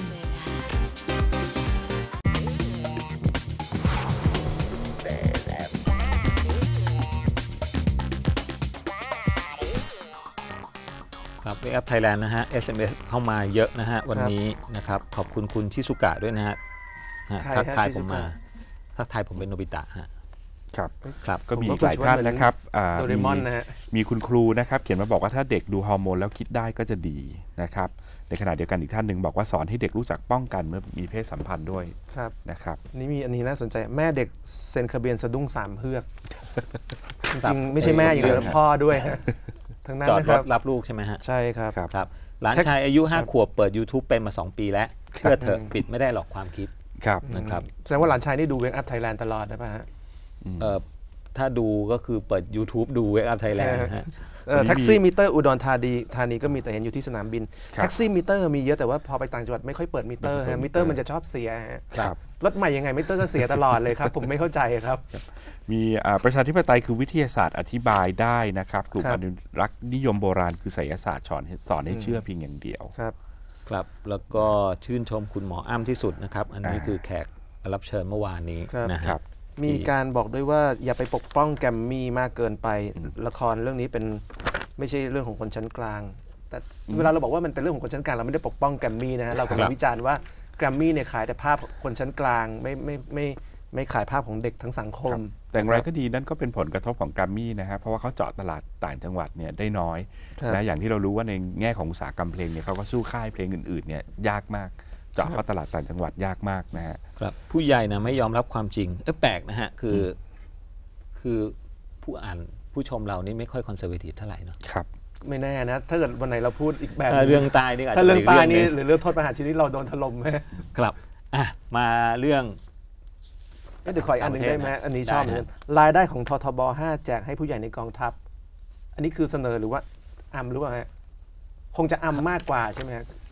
[SPEAKER 1] ครับเวกับไทยแลนด์นะฮะ เอส เอ็ม เอส เข้ามาเยอะนะฮะวันนี้นะครับขอบคุณคุณชิสุกะด้วยนะฮะทักทายผมมาทักทายผมเป็นโนบิตะฮะ
[SPEAKER 3] ครับครับก็มีหลายท่านนะครับโดเรมอนนะฮะมีคุณครูนะครับเขียนมาบอกว่าถ้าเด็กดูฮอร์โมนแล้วคิดได้ก็จะดีนะครับในขณะเดียวกันอีกท่านหนึ่งบอกว่าสอนให้เด็กรู้จักป้องกันเมื่อมีเพศสัมพันธ์ด้วยนะครับ
[SPEAKER 2] นี่มีอันนี้น่าสนใจแม่เด็กเซ็นทะเบียนสะดุ้งสามเฮือกจริงไม่ใช่แม่อย่างเดียวพ่อด้วยทั้งนั้น
[SPEAKER 1] จอดรถรับลูกใช่ไหมฮะ
[SPEAKER 2] ใช่ครับ
[SPEAKER 1] ครับหลานชายอายุห้าขวบเปิด YouTube เป็นมาสองปีแล้วเชื่อเถอะปิดไม่ได้หรอกความคิดนะครับ
[SPEAKER 2] แสดงว่าหลานชายนี่ดูเวกอัพไทยแลนด์ตลอดได้ป่ะฮะ
[SPEAKER 1] ถ้าดูก็คือเปิด YouTube ดูเวกอัพไทยแลนด์นะฮะ
[SPEAKER 2] แท็กซี่มิเตอร์อุดรธานีธานีก็มีแต่เห็นอยู่ที่สนามบินแท็กซี่มิเตอร์มีเยอะแต่ว่าพอไปต่างจังหวัดไม่ค่อยเปิดมิเตอร์ฮะมิเตอร์มันจะชอบเสียรถใหม่ยังไงมิเตอร์ก็เสียตลอดเลยครับผมไม่เข้าใจครับ
[SPEAKER 3] มีประชาธิปไตยคือวิทยาศาสตร์อธิบายได้นะครับกลุ่มอนุรักษ์นิยมโบราณคือไสยศาสตร์สอนสอนให้เชื่อเพียงอย่างเดียว
[SPEAKER 2] ครับ
[SPEAKER 1] ครับแล้วก็ชื่นชมคุณหมออ้ำที่สุดนะครับอันนี้คือแขกรับเชิญเมื่อวานนี้นะครับ
[SPEAKER 2] มีการบอกด้วยว่าอย่าไปปกป้องแกรมมี่มากเกินไปละครเรื่องนี้เป็นไม่ใช่เรื่องของคนชั้นกลางแต่เวลาเราบอกว่ามันเป็นเรื่องของคนชั้นกลางเราไม่ได้ปกป้องแกรมมี่นะฮะเรากำลังวิจารณ์ว่าแกรมมี่เนี่ยขายแต่ภาพคนชั้นกลางไม่ไม่ไม่ไม่ขายภาพของเด็กทั้งสังคม
[SPEAKER 3] แต่อย่างไรก็ดีนั่นก็เป็นผลกระทบของแกรมมี่นะฮะเพราะว่าเขาเจาะตลาดต่างจังหวัดเนี่ยได้น้อยนะอย่างที่เรารู้ว่าในแง่ของอุตสาหกรรมเพลงเนี่ยเขาก็สู้ค่ายเพลงอื่นๆเนี่ยยากมากเจาะเข้าตลาดต่างจังหวัดยากมากนะฮะ
[SPEAKER 1] ครับผู้ใหญ่นะไม่ยอมรับความจริงเออแปลกนะฮะคือคือผู้อ่านผู้ชมเรานี่ไม่ค่อยคอนเซอร์เวทีฟเท่าไหร่เนาะ
[SPEAKER 3] ครับ
[SPEAKER 2] ไม่แน่นะถ้าเกิดวันไหนเราพูดอีกแบบ
[SPEAKER 1] เรื่องตายนี่อาจจะ
[SPEAKER 2] ถ้าเรื่องตายนี่หรือเรื่องโทษประหารชีวิตเราโดนถล่มไหม
[SPEAKER 1] ครับอ่ะมาเรื่อง
[SPEAKER 2] เดี๋ยวขออีกอันหนึ่งได้ไหมอันนี้ชอบเหมือนรายได้ของททบห้าแจกให้ผู้ใหญ่ในกองทัพอันนี้คือเสนอหรือว่าอำหรือเปล่าฮะคงจะอำมากกว่าใช่ไหมฮะ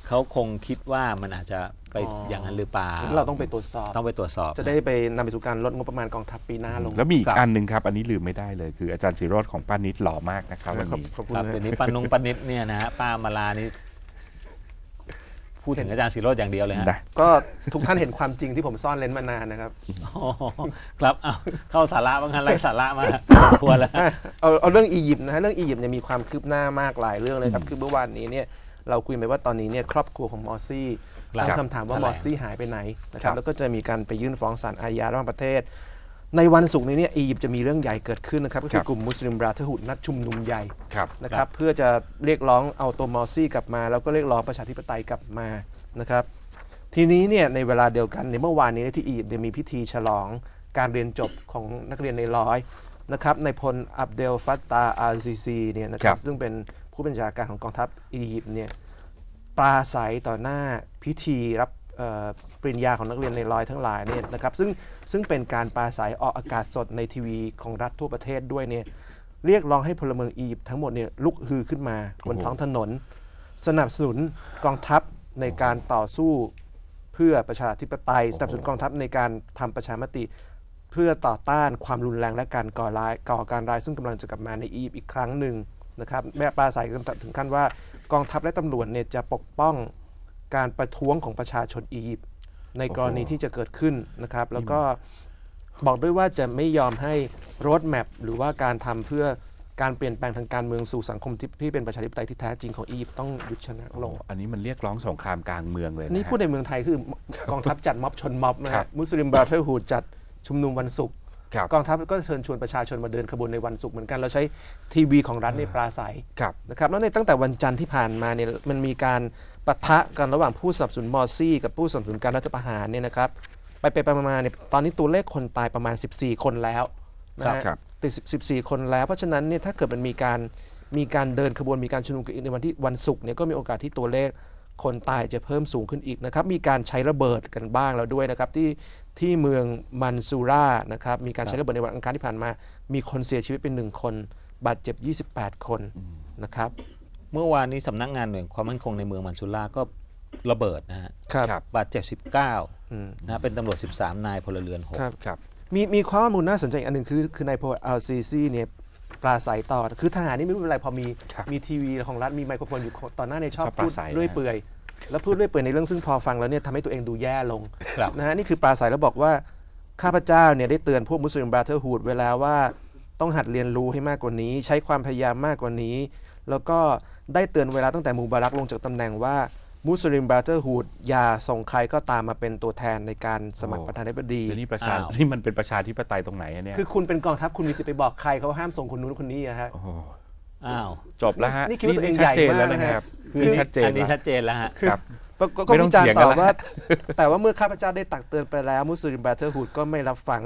[SPEAKER 1] เขาคงคิดว่ามันอาจจะไปอย่างนั้นหรือเปล่า
[SPEAKER 2] เราต้องไปตรวจสอบ
[SPEAKER 1] ต้องไปตรวจสอบ
[SPEAKER 2] จะได้ไปนำไปสู่การลดงบประมาณกองทัพปีหน้าลง
[SPEAKER 3] แล้วมีอีกอันหนึ่งครับอันนี้ลืมไม่ได้เลยคืออาจารย์ศิโรจน์ของป้านิดหล่อมากนะครับวันนี้
[SPEAKER 1] ครับเดี๋ยวนี้ป้านงป้านิดเนี่ยนะฮะป้ามาลานี่พูดถึงอาจารย์ศิโรจน์อย่างเดียวเลยฮะ
[SPEAKER 2] ก็ทุกท่านเห็นความจริงที่ผมซ่อนเลนมานานนะครับ
[SPEAKER 1] ครับเข้าสาระบ้างฮะไร้สาระมาควรแล้ว
[SPEAKER 2] เอาเอาเรื่องอียิปต์นะฮะเรื่องอียิปต์เนี่ยมีความคืบหน้ามากหลายเรื่องเลยครับคือเมื่อวานนี้เนี่ยเราคุยไปว่าตอนนี้เนี่ยครอบครัวของมอร์ซี่ตั้งคำถามว่ามอร์ซี่หายไปไหนนะครับแล้วก็จะมีการไปยื่นฟ้องศาลอาญาระหว่างประเทศในวันศุกร์นี้เนี่ยอียิปต์จะมีเรื่องใหญ่เกิดขึ้นนะครับก็คือกลุ่มมุสลิมบราเธอร์ฮุดนัดชุมนุมใหญ่นะครับเพื่อจะเรียกร้องเอาตัวมอร์ซี่กลับมาแล้วก็เรียกร้องประชาธิปไตยกลับมานะครับทีนี้เนี่ยในเวลาเดียวกันในเมื่อวานนี้ที่อียิปต์มีพิธีฉลองการเรียนจบของนักเรียนในร้อยนะครับในพลอับเดลฟัตตาอัลซีซีเนี่ยนะครับซึ่งเป็นผู้บัญชาการของกองทัพอียิปต์เนี่ยปราศัยต่อหน้าพิธีรับปริญญาของนักเรียนในร้อยทั้งหลายเนี่ยนะครับซึ่งซึ่งเป็นการปราศัยออกอากาศสดในทีวีของรัฐทั่วประเทศด้วยเนี่ยเรียกร้องให้พลเมืองอียิปต์ทั้งหมดเนี่ยลุกฮือขึ้นมาบนท้องถนนสนับสนุนกองทัพในการต่อสู้เพื่อประชาธิปไตยสนับสนุนกองทัพในการทำประชามติเพื่อต่อต้านความรุนแรงและการก่อร้ายก่อการร้ายซึ่งกำลังจะกลับมาในอียิปต์อีกครั้งหนึ่งนะครับแม่ปราศัยถึงขั้นว่ากองทัพและตำรวจเนี่ยจะปกป้องการประท้วงของประชาชนอียิปต์ในกรณีที่จะเกิดขึ้นนะครับแล้วก็บอกด้วยว่าจะไม่ยอมให้โรดแมพหรือว่าการทำเพื่อการเปลี่ยนแปลงทางการเมืองสู่สังคมที่เป็นประชาธิปไตยที่แท้จริงของอียิปต์ต้องหยุดชะงักลง
[SPEAKER 3] อันนี้มันเรียกร้องสงครามกลางเมืองเลย
[SPEAKER 2] นี่พูดในเมืองไทยคือกองทัพจัดม็อบชนม็อบนะมุสลิมบราเธอร์ฮูดจัดชุมนุมวันศุกร์กองทัพก็เชิญชวนประชาชนมาเดินขบวนในวันศุกร์เหมือนกันเราใช้ทีวีของรัฐในปราศัยนะครับแล้วในตั้งแต่วันจันทร์ที่ผ่านมาเนี่ยมันมีการปะทะกันระหว่างผู้สนับสนุนมอร์ซี่กับผู้สนับสนุนการรัฐประหารเนี่ยนะครับไปไปมาเนี่ยตอนนี้ตัวเลขคนตายประมาณสิบสี่คนแล้วนะครับติดสิบสี่คนแล้วเพราะฉะนั้นเนี่ยถ้าเกิดมันมีการมีการเดินขบวนมีการชุมนุมกันอีกในวันที่วันศุกร์เนี่ยก็มีโอกาสที่ตัวเลขคนตายจะเพิ่มสูงขึ้นอีกนะครับมีการใช้ระเบิดกันบ้างแล้วด้วยนะครับที่ที่เมืองมันซูรานะครับมีการใช้ระเบิดในวันอังคารที่ผ่านมามีคนเสียชีวิตเป็นหนึ่งคนบาดเจ็บยี่สิบแปดคนนะครับ
[SPEAKER 1] เมื่อวานนี้สำนักงานหน่วยความมั่นคงในเมืองมันซูราก็ระเบิดนะฮะบาดเจ็บสิบเก้านะเป็นตำรวจสิบสามนายพลเรือนหก
[SPEAKER 2] ครับมีมีข้อมูลน่าสนใจอันหนึ่งคือคือนายพลอัลซีซีเนี่ยปราศัยต่อคือทหารนี่ไม่รู้เป็นไรพอมีมีทีวีของรัฐมีไมโครโฟนอยู่ต่อหน้าในชอบพูดเรื่อยเปื่อยแล้วพูดเรื่อยเปื่อยในเรื่องซึ่งพอฟังแล้วเนี่ยทำให้ตัวเองดูแย่ลงนะฮะนี่คือปราศัยแล้วบอกว่าข้าพเจ้าเนี่ยได้เตือนพวกมุสลิมบราเธอร์ฮูดเวลาว่าต้องหัดเรียนรู้ให้มากกว่านี้ใช้ความพยายามมากกว่านี้แล้วก็ได้เตือนเวลาตั้งแต่มูบารักลงจากตำแหน่งว่ามุสลิมบราเธอร์ฮูดอย่าส่งใครก็ตามมาเป็นตัวแทนในการสมัครประธานาธิบดี
[SPEAKER 3] นี่ประชานี่มันเป็นประชาธิปไตยตรงไหนเนี่ย
[SPEAKER 2] คือคุณเป็นกองทัพคุณมีสิทธิ์ไปบอกใครเขาห้ามส่งคนนู้นคนนี้นะฮะ
[SPEAKER 1] อ้าว
[SPEAKER 3] จบแล้วฮะ
[SPEAKER 2] นี่คิดว่าตัวเองใหญ่มาก
[SPEAKER 3] นะครับ
[SPEAKER 1] คือชัดเจนอันนี้ชัดเจนแล้วฮะ
[SPEAKER 3] ครับ
[SPEAKER 2] ก็วิจารณ์ต่อว่าแต่ว่าเมื่อข้าพเจ้าได้ตักเตือนไปแล้วมุสลิมบราเธอร์ฮูดก็ไม่รับฟัง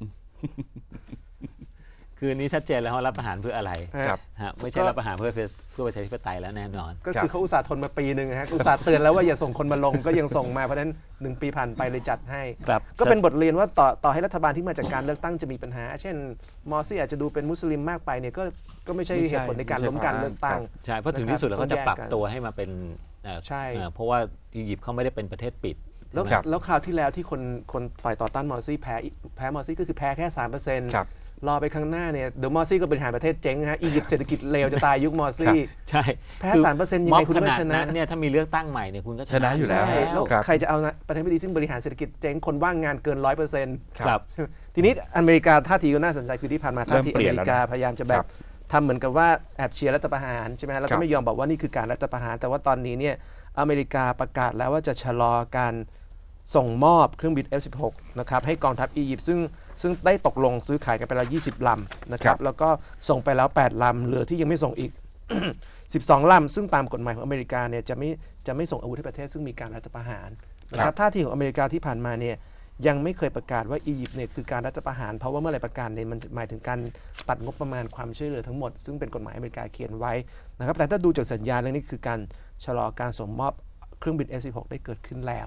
[SPEAKER 1] คือนี้ชัดเจนแล้วว่ารับประหารเพื่ออะไรฮะไม่ใช่รับประหารเพื่อเพื่อประชาธิปไตยแล้วแน่นอน
[SPEAKER 2] ก็คือเขาอุตส่าห์ทนมาปีหนึ่งฮะอุตส่าห์เตือนแล้วว่าอย่าส่งคนมาลงก็ยังส่งมาเพราะฉะนั้นหนึ่งปีผ่านไปเลยจัดให้ก็เป็นบทเรียนว่าต่อต่อให้รัฐบาลที่มาจากการเลือกตั้งจะมีปัญหาเช่นมอร์ซี่อาจจะดูเป็นมุสลิมมากไปเนี่ยก็ก็ไม่ใช่เหตุผลในการล้มการเลือกตั้ง
[SPEAKER 1] ใช่เพราะถึงที่สุดแล้วก็จะปรับตัวให้มาเป็นใช่เพราะว่าอียิปต์เขาไม่ได้เป็นประเทศปิด
[SPEAKER 2] แล้วแล้วคราวที่แล้วที่คนคนฝ่ายต่อต้านมอร์ซี่แพ้แพ้มอร์ซี่ก็คือแพ้แค่ สามเปอร์เซ็นต์รอไปข้างหน้าเนี่ยเดี๋ยวมอร์ซี่ก็บริหารประเทศเจ๊งฮะอียิปต์เศรษฐกิจเลวจะตายยุคมอร์ซี่
[SPEAKER 1] ใช่
[SPEAKER 2] แพ้สามเปอร์เซ็นต์ยังไงคุณก็ชนะ
[SPEAKER 1] เนี่ยถ้ามีเลือกตั้งใหม่เนี่ยคุณก็
[SPEAKER 3] ชนะอยู่แล้ว
[SPEAKER 2] แล้วใครจะเอาประธานาธิบดีซึ่งบริหารเศรษฐกิจเจ๊งคนว่างงานเกินร้อยเปอร์เซ็นต์ครับทีนี้อเมริกาท่าทีก็น่าสนใจคือที่ผ่านมาท่าทีอเมริกาพยายามจะแบบทำเหมือนกับว่าแอบเชียร์รัฐประหารใช่ไหมแล้วก็ไม่ยอมบอกว่านี่คือการรัฐประหารแต่ว่าตอนนี้เนี่ยอเมริกาประกาศแล้วว่าจะชะลอการส่งมอบเครื่องบิน เอฟ สิบหก นะครับให้กองทัพอียิปต์ซึ่งซึ่งได้ตกลงซื้อขายกันไปแล้วยี่สิบลำนะครับแล้วก็ส่งไปแล้วแปดลำเหลือที่ยังไม่ส่งอีก สิบสองลำซึ่งตามกฎหมายของอเมริกาเนี่ยจะไม่จะไม่ส่งอาวุธให้ประเทศซึ่งมีการรัฐประหารนะครับท่าทีของอเมริกาที่ผ่านมาเนี่ยยังไม่เคยประกาศว่าอียิปต์เนี่ยคือการรัฐประหารเพราะว่าเมื่อไหร่ประกาศเนี่ยมันหมายถึงการตัดงบประมาณความช่วยเหลือทั้งหมดซึ่งเป็นกฎหมายอเมริกาเขียนไว้นะครับแต่ถ้าดูจากสัญญาณแล้วนี่คือการชะลอการส่งมอบเครื่องบิน เอฟ สิบหก ได้เกิดขึ้นแล้ว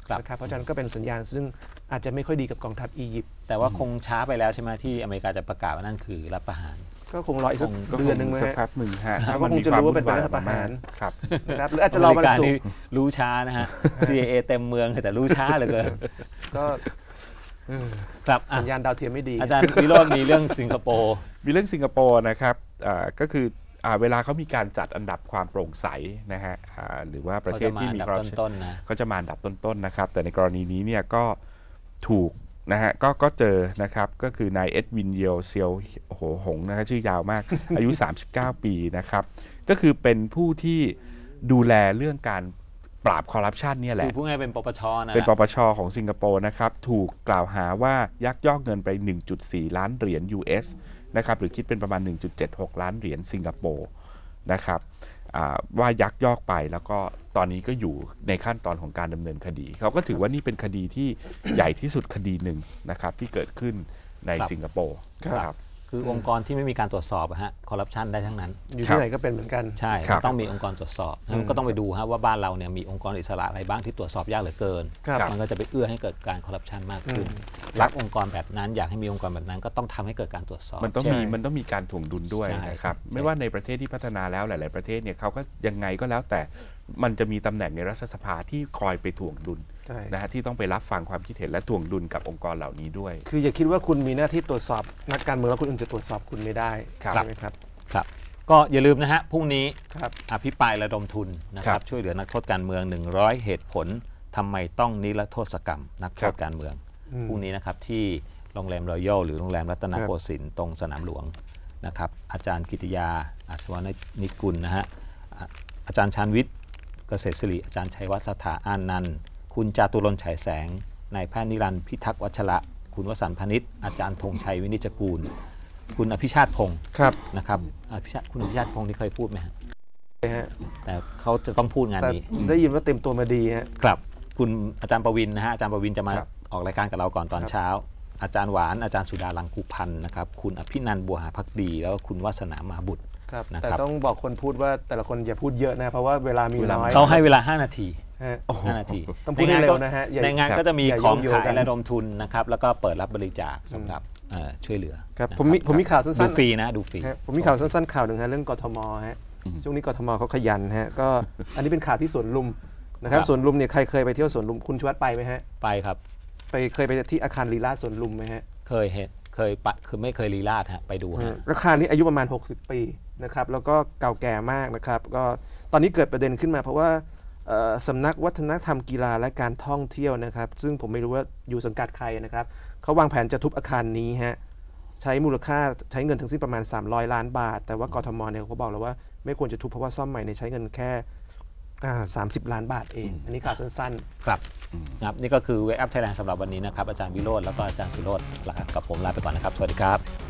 [SPEAKER 2] นะครับเพราะฉะนั้นก็เป็นสัญญาณซึ่งอาจจะไม่ค่อยดีกับกองทัพอียิปต์
[SPEAKER 1] แต่ว่าคงช้าไปแล้วใช่ไหมที่อเมริกาจะประกาศว่านั่นคือรัฐประหาร
[SPEAKER 2] ก็คงรออีกสักเดือนหนึ่งไหม
[SPEAKER 3] สักพักหนึ่งฮะ
[SPEAKER 2] ก็คงจะรู้ว่าเป็นรัฐประหาร
[SPEAKER 3] ครับ
[SPEAKER 2] นะครับหรืออาจจะรอวันศุกร์
[SPEAKER 1] รู้ช้านะฮะ ซี ไอ เอ เต็มเมืองแต่รู้ช้าเหลือเกิน
[SPEAKER 2] ก็
[SPEAKER 1] ครับ
[SPEAKER 2] สัญญาณดาวเทียมไม่ดี
[SPEAKER 1] อาจารย์วิโรจน์มีเรื่องสิงคโปร์
[SPEAKER 3] มีเรื่องสิงคโปร์นะครับก็คือเวลาเขามีการจัดอันดับความโปร่งใสนะฮะหรือว่าประเทศที่มีความ
[SPEAKER 1] ต้นๆนะ
[SPEAKER 3] ก็จะมาอันดับต้นๆนะครับแต่ในกรณีนี้เนี่ยก็ถูกนะฮะก็ก็เจอนะครับก็คือนายเอ็ดวินเยลเซียวโหหงนะครับชื่อยาวมาก อายุสามสิบเก้าปีนะครับก็คือเป็นผู้ที่ดูแลเรื่องการปราบคอร์รัปชันเนี่ยแหละ
[SPEAKER 1] คือผู้ง่ายเป็นปปชนะ
[SPEAKER 3] เป็นปปชของสิงคโปร์นะครับถูกกล่าวหาว่ายักยอกเงินไป หนึ่งจุดสี่ ล้านเหรียญ ยู เอส นะครับหรือคิดเป็นประมาณ หนึ่งจุดเจ็ดหก ล้านเหรียญสิงคโปร์นะครับว่ายักยอกไปแล้วก็ตอนนี้ก็อยู่ในขั้นตอนของการดำเนินคดีเขาก็ถือว่านี่เป็นคดีที่ใหญ่ที่สุดคดีหนึ่งนะครับที่เกิดขึ้นในสิงคโปร์ครับ
[SPEAKER 1] คือองค์กรที่ไม่มีการตรวจสอบฮะคอร์รัปชันได้ทั้งนั้น
[SPEAKER 2] อยู่ที่ไหนก็เป็นเหมือนกัน
[SPEAKER 1] ใช่ต้องมีองค์กรตรวจสอบก็ต้องไปดูฮะว่าบ้านเราเนี่ยมีองค์กรอิสระอะไรบ้างที่ตรวจสอบยากเหลือเกินมันก็จะไปเอื้อให้เกิดการคอร์รัปชันมากขึ้นรักองค์กรแบบนั้นอยากให้มีองค์กรแบบนั้นก็ต้องทำให้เกิดการตรวจสอบ
[SPEAKER 3] มันต้องมีมันต้องมีการถ่วงดุลด้วยนะครับไม่ว่าในประเทศที่พัฒนาแล้วหลายๆประเทศเนี่ยเขาก็ยังไงก็แล้วแต่มันจะมีตำแหน่งในรัฐสภาที่คอยไปถ่วงดุลนะฮะที่ต้องไปรับฟังความคิดเห็นและถ่วงดุลกับองค์กรเหล่านี้ด้วย
[SPEAKER 2] คืออย่าคิดว่าคุณมีหน้าที่ตรวจสอบนักการเมืองแล้วคนอื่นจะตรวจสอบคุณไม่ได้ใช่ไหมครับ
[SPEAKER 1] ครับก็อย่าลืมนะฮะพรุ่งนี้อภิปรายระดมทุนนะครับช่วยเหลือนักโทษการเมืองหนึ่งร้อยเหตุผลทำไมต้องนิรโทษกรรมนักโทษการเมืองพรุ่งนี้นะครับที่โรงแรมรอยัลหรือโรงแรมรัตนโกสินทร์ตรงสนามหลวงนะครับอาจารย์กิติยาอาชวนิกุลนะฮะอาจารย์ชาญวิทย์เกษตรศิริอาจารย์ชัยวัฒน์สถาอานันท์คุณจาตุรนต์ฉายแสงนายแพทย์นิรันดร์พิทักษ์วัชระคุณวสันต์พนิชอาจารย์ธงชัยวินิจกูลคุณอภิชาติพงศ์นะครับอภิชาติคุณอภิชาติพงศ์ที่เคยพูดไหมฮะแต่เขาจะต้องพูดงานนี้
[SPEAKER 2] ได้ยินว่าเต็มตัวมาดีฮะ
[SPEAKER 1] ครับคุณอาจารย์ประวินนะฮะอาจารย์ประวินจะมาออกรายการกับเราก่อนตอนเช้าอาจารย์หวานอาจารย์สุดาลังกุพันธ์นะครับคุณอภินันท์บัวหาภักดีแล้วก็คุณวาสนามาบุตร
[SPEAKER 2] ครับแต่ต้องบอกคนพูดว่าแต่ละคนอย่าพูดเยอะนะเพราะว่าเวลามีน้อย
[SPEAKER 1] เขาให้เวลาห้านาทีห้านาที
[SPEAKER 2] ต้องพูดเร็วนะฮะ
[SPEAKER 1] ในงานก็จะมีของขายระดมทุนนะครับแล้วก็เปิดรับบริจาคสำหรับช่วยเหลือ
[SPEAKER 2] ครับผมมีผมมีข่าวสั้นๆ
[SPEAKER 1] ดูฟรีนะดูฟรี
[SPEAKER 2] ผมมีข่าวสั้นๆข่าวหนึ่งฮะเรื่องกทมฮะช่วงนี้กทมเขาขยันฮะก็อันนี้เป็นข่าวที่สวนลุมนะครับสวนลุมเนี่ยใครเคยไปเที่ยวสวนลุมคุณชวัฒน์ไปไหมฮะ
[SPEAKER 1] ไปครับ
[SPEAKER 2] ไปเคยไปที่อาคารลีลาศสวนลุมไหมฮะ
[SPEAKER 1] เคยเห็นเคยปะคือไม่เคยลีลาศฮะไปดูฮะ
[SPEAKER 2] อาคารนี้อายุประมาณหกสิบปีนะครับแล้วก็เก่าแก่มากนะครับก็ตอนนี้เกิดประเด็นขึ้นมาเพราะว่าสำนักวัฒนธรรมกีฬาและการท่องเที่ยวนะครับซึ่งผมไม่รู้ว่าอยู่สังกัดใครนะครับเขาวางแผนจะทุบอาคารนี้ฮะใช้มูลค่าใช้เงินทั้งสิ้นประมาณสามร้อยล้านบาทแต่ว่ากทมเนี่ยเขาบอกแล้วว่าไม่ควรจะทุบเพราะว่าซ่อมใหม่เนี่ยใช้เงินแค่สามสิบล้านบาทเองอันนี้ข่าวสั้น
[SPEAKER 1] ๆครับครับนี่ก็คือเวกอัพไทยแลนด์สำหรับวันนี้นะครับอาจารย์วิโรจน์แล้วก็อาจารย์ศิโรจน์กับผมลาไปก่อนนะครับสวัสดีครับ